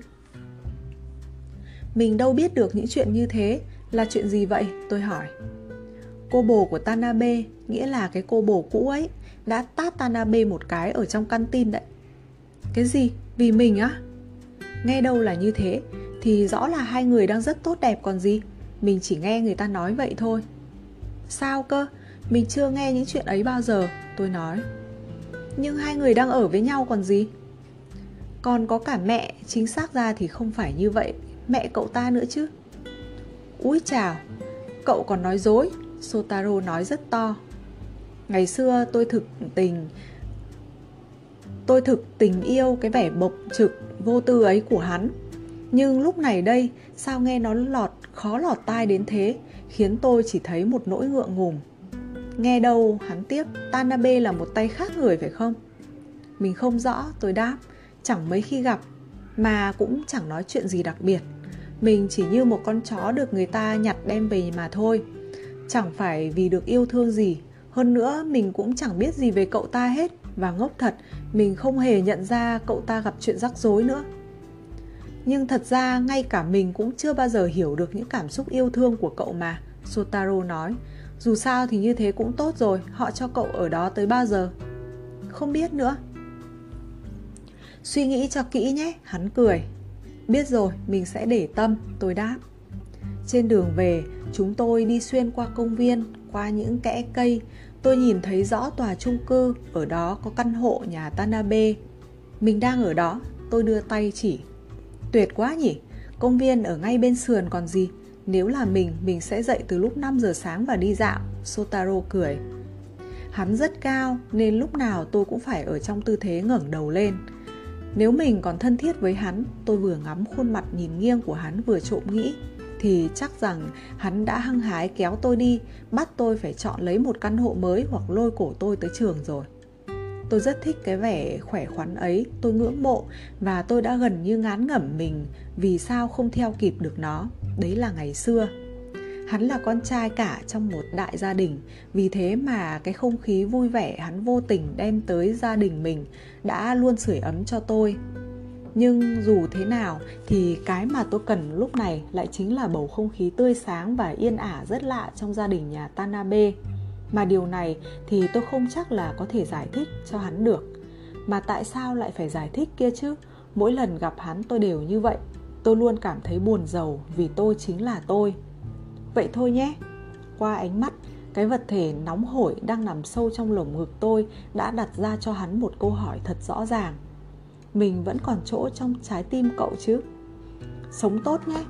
S1: Mình đâu biết được những chuyện như thế. Là chuyện gì vậy? Tôi hỏi. Cô bồ của Tanabe, nghĩa là cái cô bồ cũ ấy, đã tát Tanabe một cái ở trong căn tin đấy. Cái gì? Vì mình á? Nghe đâu là như thế, thì rõ là hai người đang rất tốt đẹp còn gì. Mình chỉ nghe người ta nói vậy thôi. Sao cơ? Mình chưa nghe những chuyện ấy bao giờ, tôi nói. Nhưng hai người đang ở với nhau còn gì. Còn có cả mẹ, chính xác ra thì không phải như vậy. Mẹ cậu ta nữa chứ. Úi chào, cậu còn nói dối, Shotaro nói rất to. Ngày xưa tôi thực tình Tôi thực tình yêu cái vẻ bộc trực, vô tư ấy của hắn. Nhưng lúc này đây, sao nghe nó lọt, khó lọt tai đến thế, khiến tôi chỉ thấy một nỗi ngượng ngùng. Nghe đâu, hắn tiếp, Tanabe là một tay khác người phải không? Mình không rõ, tôi đáp, chẳng mấy khi gặp, mà cũng chẳng nói chuyện gì đặc biệt. Mình chỉ như một con chó được người ta nhặt đem về mà thôi. Chẳng phải vì được yêu thương gì. Hơn nữa mình cũng chẳng biết gì về cậu ta hết. Và ngốc thật, mình không hề nhận ra cậu ta gặp chuyện rắc rối nữa. Nhưng thật ra ngay cả mình cũng chưa bao giờ hiểu được những cảm xúc yêu thương của cậu mà, Shotaro nói. Dù sao thì như thế cũng tốt rồi, họ cho cậu ở đó tới bao giờ? Không biết nữa. Suy nghĩ cho kỹ nhé, hắn cười. Biết rồi, mình sẽ để tâm, tôi đáp. Trên đường về, chúng tôi đi xuyên qua công viên, qua những kẽ cây. Tôi nhìn thấy rõ tòa chung cư, ở đó có căn hộ nhà Tanabe. Mình đang ở đó, tôi đưa tay chỉ. Tuyệt quá nhỉ, công viên ở ngay bên sườn còn gì. Nếu là mình, mình sẽ dậy từ lúc năm giờ sáng và đi dạo, Shotaro cười. Hắn rất cao nên lúc nào tôi cũng phải ở trong tư thế ngẩng đầu lên. Nếu mình còn thân thiết với hắn, tôi vừa ngắm khuôn mặt nhìn nghiêng của hắn vừa trộm nghĩ, thì chắc rằng hắn đã hăng hái kéo tôi đi, bắt tôi phải chọn lấy một căn hộ mới hoặc lôi cổ tôi tới trường rồi. Tôi rất thích cái vẻ khỏe khoắn ấy, tôi ngưỡng mộ, và tôi đã gần như ngán ngẩm mình vì sao không theo kịp được nó. Đấy là ngày xưa. Hắn là con trai cả trong một đại gia đình, vì thế mà cái không khí vui vẻ hắn vô tình đem tới gia đình mình đã luôn sưởi ấm cho tôi. Nhưng dù thế nào thì cái mà tôi cần lúc này lại chính là bầu không khí tươi sáng và yên ả rất lạ trong gia đình nhà Tanabe. Mà điều này thì tôi không chắc là có thể giải thích cho hắn được. Mà tại sao lại phải giải thích kia chứ? Mỗi lần gặp hắn tôi đều như vậy. Tôi luôn cảm thấy buồn rầu vì tôi chính là tôi. Vậy thôi nhé. Qua ánh mắt, cái vật thể nóng hổi đang nằm sâu trong lồng ngực tôi đã đặt ra cho hắn một câu hỏi thật rõ ràng. Mình vẫn còn chỗ trong trái tim cậu chứ? Sống tốt nhé.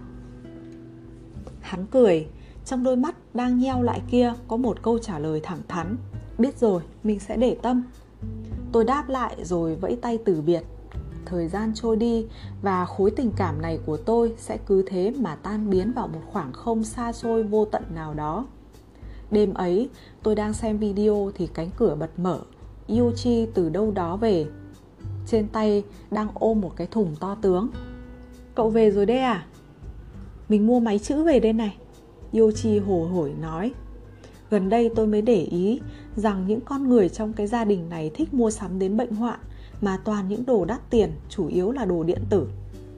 S1: Hắn cười. Trong đôi mắt đang nheo lại kia có một câu trả lời thẳng thắn. Biết rồi, mình sẽ để tâm. Tôi đáp lại rồi vẫy tay từ biệt. Thời gian trôi đi và khối tình cảm này của tôi sẽ cứ thế mà tan biến vào một khoảng không xa xôi vô tận nào đó. Đêm ấy, tôi đang xem video thì cánh cửa bật mở. Yuchi từ đâu đó về. Trên tay đang ôm một cái thùng to tướng. Cậu về rồi đấy à? Mình mua máy chữ về đây này, Yuchi hồ hởi nói. Gần đây tôi mới để ý rằng những con người trong cái gia đình này thích mua sắm đến bệnh hoạn, mà toàn những đồ đắt tiền, chủ yếu là đồ điện tử.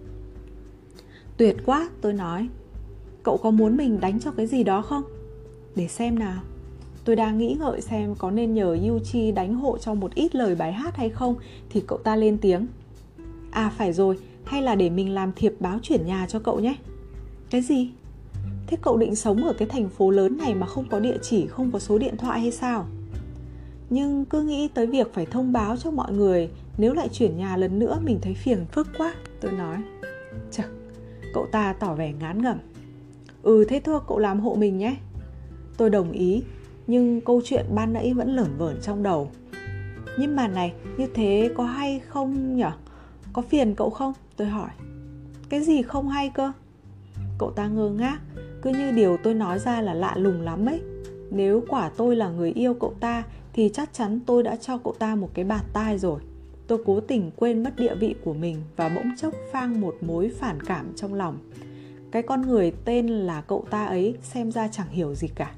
S1: Tuyệt quá, tôi nói. Cậu có muốn mình đánh cho cái gì đó không? Để xem nào. Tôi đang nghĩ ngợi xem có nên nhờ Yuchi đánh hộ cho một ít lời bài hát hay không, thì cậu ta lên tiếng. À phải rồi, hay là để mình làm thiệp báo chuyển nhà cho cậu nhé. Cái gì? Thế cậu định sống ở cái thành phố lớn này mà không có địa chỉ, không có số điện thoại hay sao? Nhưng cứ nghĩ tới việc phải thông báo cho mọi người, nếu lại chuyển nhà lần nữa mình thấy phiền phức quá, tôi nói. Chật, cậu ta tỏ vẻ ngán ngẩm. Ừ thế thôi cậu làm hộ mình nhé. Tôi đồng ý, nhưng câu chuyện ban nãy vẫn lởn vởn trong đầu. Nhưng mà này, như thế có hay không nhở? Có phiền cậu không? Tôi hỏi. Cái gì không hay cơ? Cậu ta ngơ ngác, cứ như điều tôi nói ra là lạ lùng lắm ấy. Nếu quả tôi là người yêu cậu ta thì chắc chắn tôi đã cho cậu ta một cái bạt tai rồi. Tôi cố tình quên mất địa vị của mình và bỗng chốc phang một mối phản cảm trong lòng. Cái con người tên là cậu ta ấy xem ra chẳng hiểu gì cả.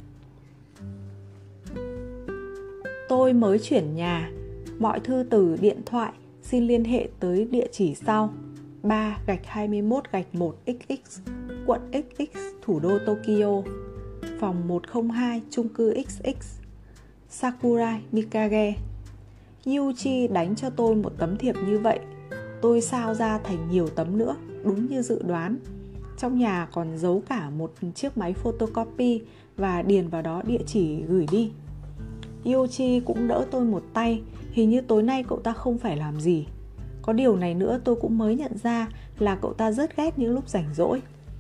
S1: Tôi mới chuyển nhà. Mọi thư từ, điện thoại xin liên hệ tới địa chỉ sau: ba gạch hai mươi mốt gạch một x x, quận ích ích, thủ đô Tokyo, phòng một không hai, chung cư ích ích, Sakurai Mikage. Yuchi đánh cho tôi một tấm thiệp như vậy. Tôi sao ra thành nhiều tấm nữa, đúng như dự đoán. Trong nhà còn giấu cả một chiếc máy photocopy và điền vào đó địa chỉ gửi đi. Yuchi cũng đỡ tôi một tay. Hình như tối nay cậu ta không phải làm gì. Có điều này nữa tôi cũng mới nhận ra là cậu ta rất ghét những lúc rảnh rỗi.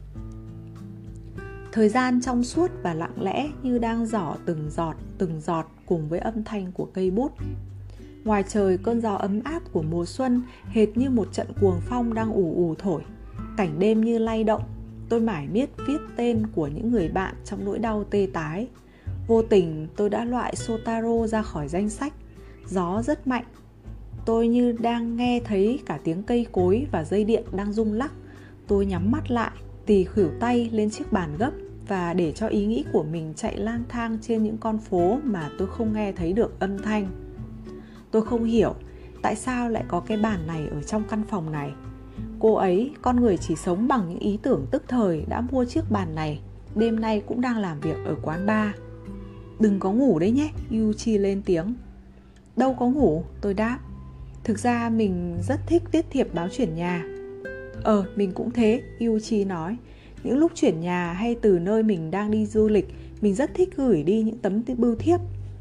S1: Thời gian trong suốt và lặng lẽ như đang rỏ từng giọt, từng giọt cùng với âm thanh của cây bút. Ngoài trời cơn gió ấm áp của mùa xuân hệt như một trận cuồng phong đang ù ù thổi. Cảnh đêm như lay động. Tôi mải miết viết tên của những người bạn trong nỗi đau tê tái. Vô tình tôi đã loại Shotaro ra khỏi danh sách. Gió rất mạnh. Tôi như đang nghe thấy cả tiếng cây cối và dây điện đang rung lắc. Tôi nhắm mắt lại, tì khuỷu tay lên chiếc bàn gấp và để cho ý nghĩ của mình chạy lang thang trên những con phố mà tôi không nghe thấy được âm thanh. Tôi không hiểu tại sao lại có cái bàn này ở trong căn phòng này. Cô ấy, con người chỉ sống bằng những ý tưởng tức thời, đã mua chiếc bàn này. Đêm nay cũng đang làm việc ở quán bar. Đừng có ngủ đấy nhé, Yuchi lên tiếng. Đâu có ngủ, tôi đáp. Thực ra mình rất thích viết thiệp báo chuyển nhà. Ờ, mình cũng thế, Yuchi nói. Những lúc chuyển nhà hay từ nơi mình đang đi du lịch, mình rất thích gửi đi những tấm bưu thiếp.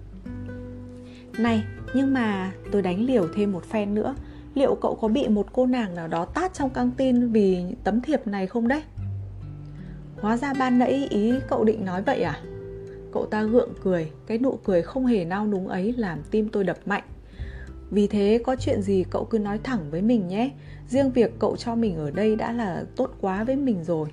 S1: Này, nhưng mà tôi đánh liều thêm một phen nữa. Liệu cậu có bị một cô nàng nào đó tát trong căng tin vì tấm thiệp này không đấy? Hóa ra ban nãy ý cậu định nói vậy à? Cậu ta gượng cười. Cái nụ cười không hề nao núng ấy làm tim tôi đập mạnh. Vì thế có chuyện gì cậu cứ nói thẳng với mình nhé. Riêng việc cậu cho mình ở đây đã là tốt quá với mình rồi.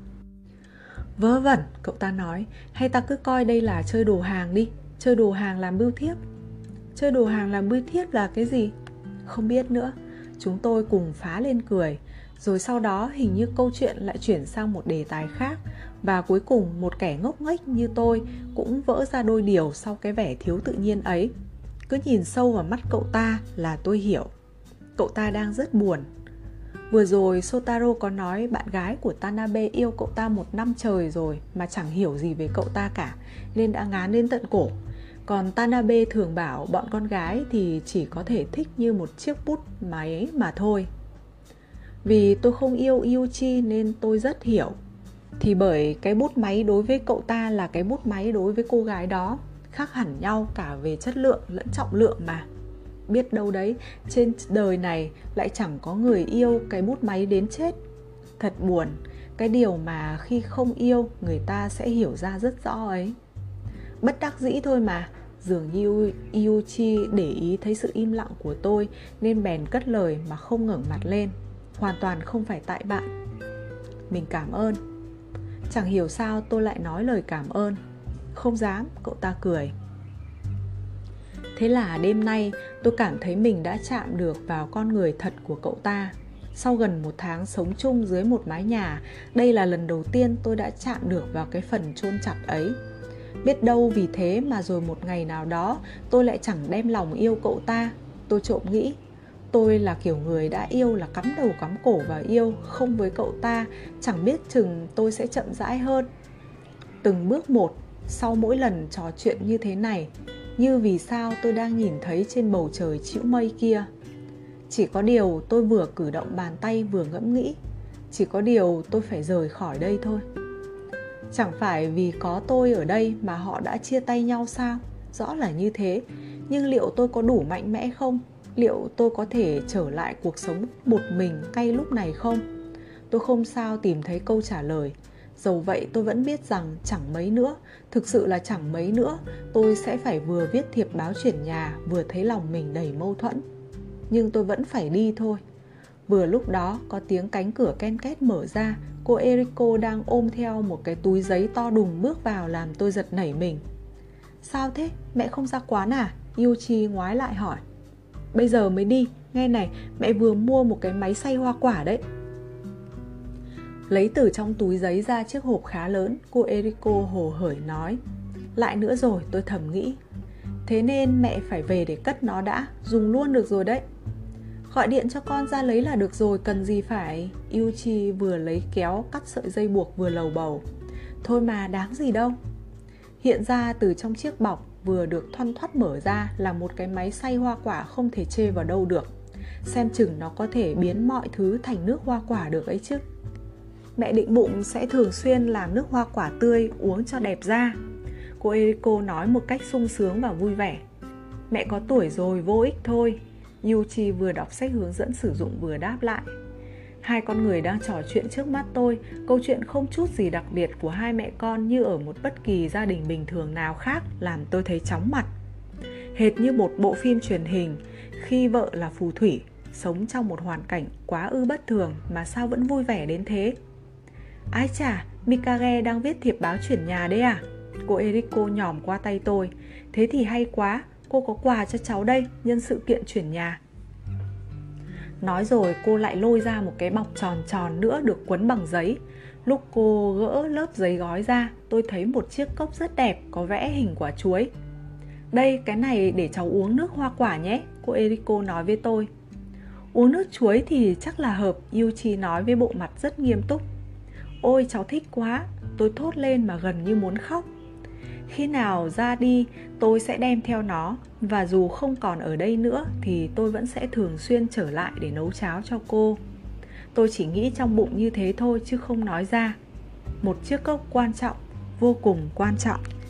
S1: Vớ vẩn, cậu ta nói. Hay ta cứ coi đây là chơi đồ hàng đi. Chơi đồ hàng làm bưu thiếp. Chơi đồ hàng làm bưu thiếp là cái gì? Không biết nữa. Chúng tôi cùng phá lên cười. Rồi sau đó hình như câu chuyện lại chuyển sang một đề tài khác. Và cuối cùng một kẻ ngốc nghếch như tôi cũng vỡ ra đôi điều sau cái vẻ thiếu tự nhiên ấy. Cứ nhìn sâu vào mắt cậu ta là tôi hiểu. Cậu ta đang rất buồn. Vừa rồi Shotaro có nói bạn gái của Tanabe yêu cậu ta một năm trời rồi mà chẳng hiểu gì về cậu ta cả, nên đã ngán đến tận cổ. Còn Tanabe thường bảo bọn con gái thì chỉ có thể thích như một chiếc bút máy mà thôi. Vì tôi không yêu Yuchi nên tôi rất hiểu. Thì bởi cái bút máy đối với cậu ta là cái bút máy đối với cô gái đó, khác hẳn nhau cả về chất lượng lẫn trọng lượng mà. Biết đâu đấy, trên đời này lại chẳng có người yêu cái bút máy đến chết. Thật buồn, cái điều mà khi không yêu người ta sẽ hiểu ra rất rõ ấy. Bất đắc dĩ thôi mà. Dường như Yuchi để ý thấy sự im lặng của tôi nên bèn cất lời mà không ngẩng mặt lên. Hoàn toàn không phải tại bạn. Mình cảm ơn. Chẳng hiểu sao tôi lại nói lời cảm ơn. Không dám, cậu ta cười. Thế là đêm nay tôi cảm thấy mình đã chạm được vào con người thật của cậu ta. Sau gần một tháng sống chung dưới một mái nhà, đây là lần đầu tiên tôi đã chạm được vào cái phần chôn chặt ấy. Biết đâu vì thế mà rồi một ngày nào đó tôi lại chẳng đem lòng yêu cậu ta. Tôi trộm nghĩ, tôi là kiểu người đã yêu là cắm đầu cắm cổ vào yêu, không với cậu ta, chẳng biết chừng tôi sẽ chậm rãi hơn. Từng bước một, Sau mỗi lần trò chuyện như thế này, như vì sao tôi đang nhìn thấy trên bầu trời chĩu mây kia. Chỉ có điều tôi vừa cử động bàn tay vừa ngẫm nghĩ, chỉ có điều tôi phải rời khỏi đây thôi. Chẳng phải vì có tôi ở đây mà họ đã chia tay nhau sao? Rõ là như thế, nhưng liệu tôi có đủ mạnh mẽ không? Liệu tôi có thể trở lại cuộc sống một mình ngay lúc này không? Tôi không sao tìm thấy câu trả lời. Dẫu vậy tôi vẫn biết rằng chẳng mấy nữa, thực sự là chẳng mấy nữa, tôi sẽ phải vừa viết thiệp báo chuyển nhà, vừa thấy lòng mình đầy mâu thuẫn. Nhưng tôi vẫn phải đi thôi. Vừa lúc đó có tiếng cánh cửa ken két mở ra. Cô Eriko đang ôm theo một cái túi giấy to đùng bước vào làm tôi giật nảy mình. Sao thế? Mẹ không ra quán à? Yuichi ngoái lại hỏi. Bây giờ mới đi. Nghe này, mẹ vừa mua một cái máy xay hoa quả đấy. Lấy từ trong túi giấy ra chiếc hộp khá lớn, cô Eriko hồ hởi nói. Lại nữa rồi, tôi thầm nghĩ. Thế nên mẹ phải về để cất nó đã, dùng luôn được rồi đấy. Gọi điện cho con ra lấy là được rồi, cần gì phải. Yuichi vừa lấy kéo cắt sợi dây buộc vừa lầu bầu. Thôi mà, đáng gì đâu. Hiện ra từ trong chiếc bọc vừa được thoăn thoắt mở ra là một cái máy xay hoa quả không thể chê vào đâu được. Xem chừng nó có thể biến mọi thứ thành nước hoa quả được ấy chứ. Mẹ định bụng sẽ thường xuyên làm nước hoa quả tươi uống cho đẹp da. Cô Eriko nói một cách sung sướng và vui vẻ. Mẹ có tuổi rồi, vô ích thôi. Yuichi vừa đọc sách hướng dẫn sử dụng vừa đáp lại. Hai con người đang trò chuyện trước mắt tôi. Câu chuyện không chút gì đặc biệt của hai mẹ con như ở một bất kỳ gia đình bình thường nào khác làm tôi thấy chóng mặt. Hệt như một bộ phim truyền hình khi vợ là phù thủy, sống trong một hoàn cảnh quá ư bất thường mà sao vẫn vui vẻ đến thế. Ái chà, Mikage đang viết thiệp báo chuyển nhà đấy à? Cô Eriko nhòm qua tay tôi. Thế thì hay quá, cô có quà cho cháu đây nhân sự kiện chuyển nhà. Nói rồi cô lại lôi ra một cái bọc tròn tròn nữa được quấn bằng giấy. Lúc cô gỡ lớp giấy gói ra, tôi thấy một chiếc cốc rất đẹp có vẽ hình quả chuối. Đây, cái này để cháu uống nước hoa quả nhé, cô Eriko nói với tôi. Uống nước chuối thì chắc là hợp, Yuichi nói với bộ mặt rất nghiêm túc. Ôi cháu thích quá, tôi thốt lên mà gần như muốn khóc. Khi nào ra đi tôi sẽ đem theo nó, và dù không còn ở đây nữa thì tôi vẫn sẽ thường xuyên trở lại để nấu cháo cho cô. Tôi chỉ nghĩ trong bụng như thế thôi chứ không nói ra. Một chiếc cốc quan trọng, vô cùng quan trọng.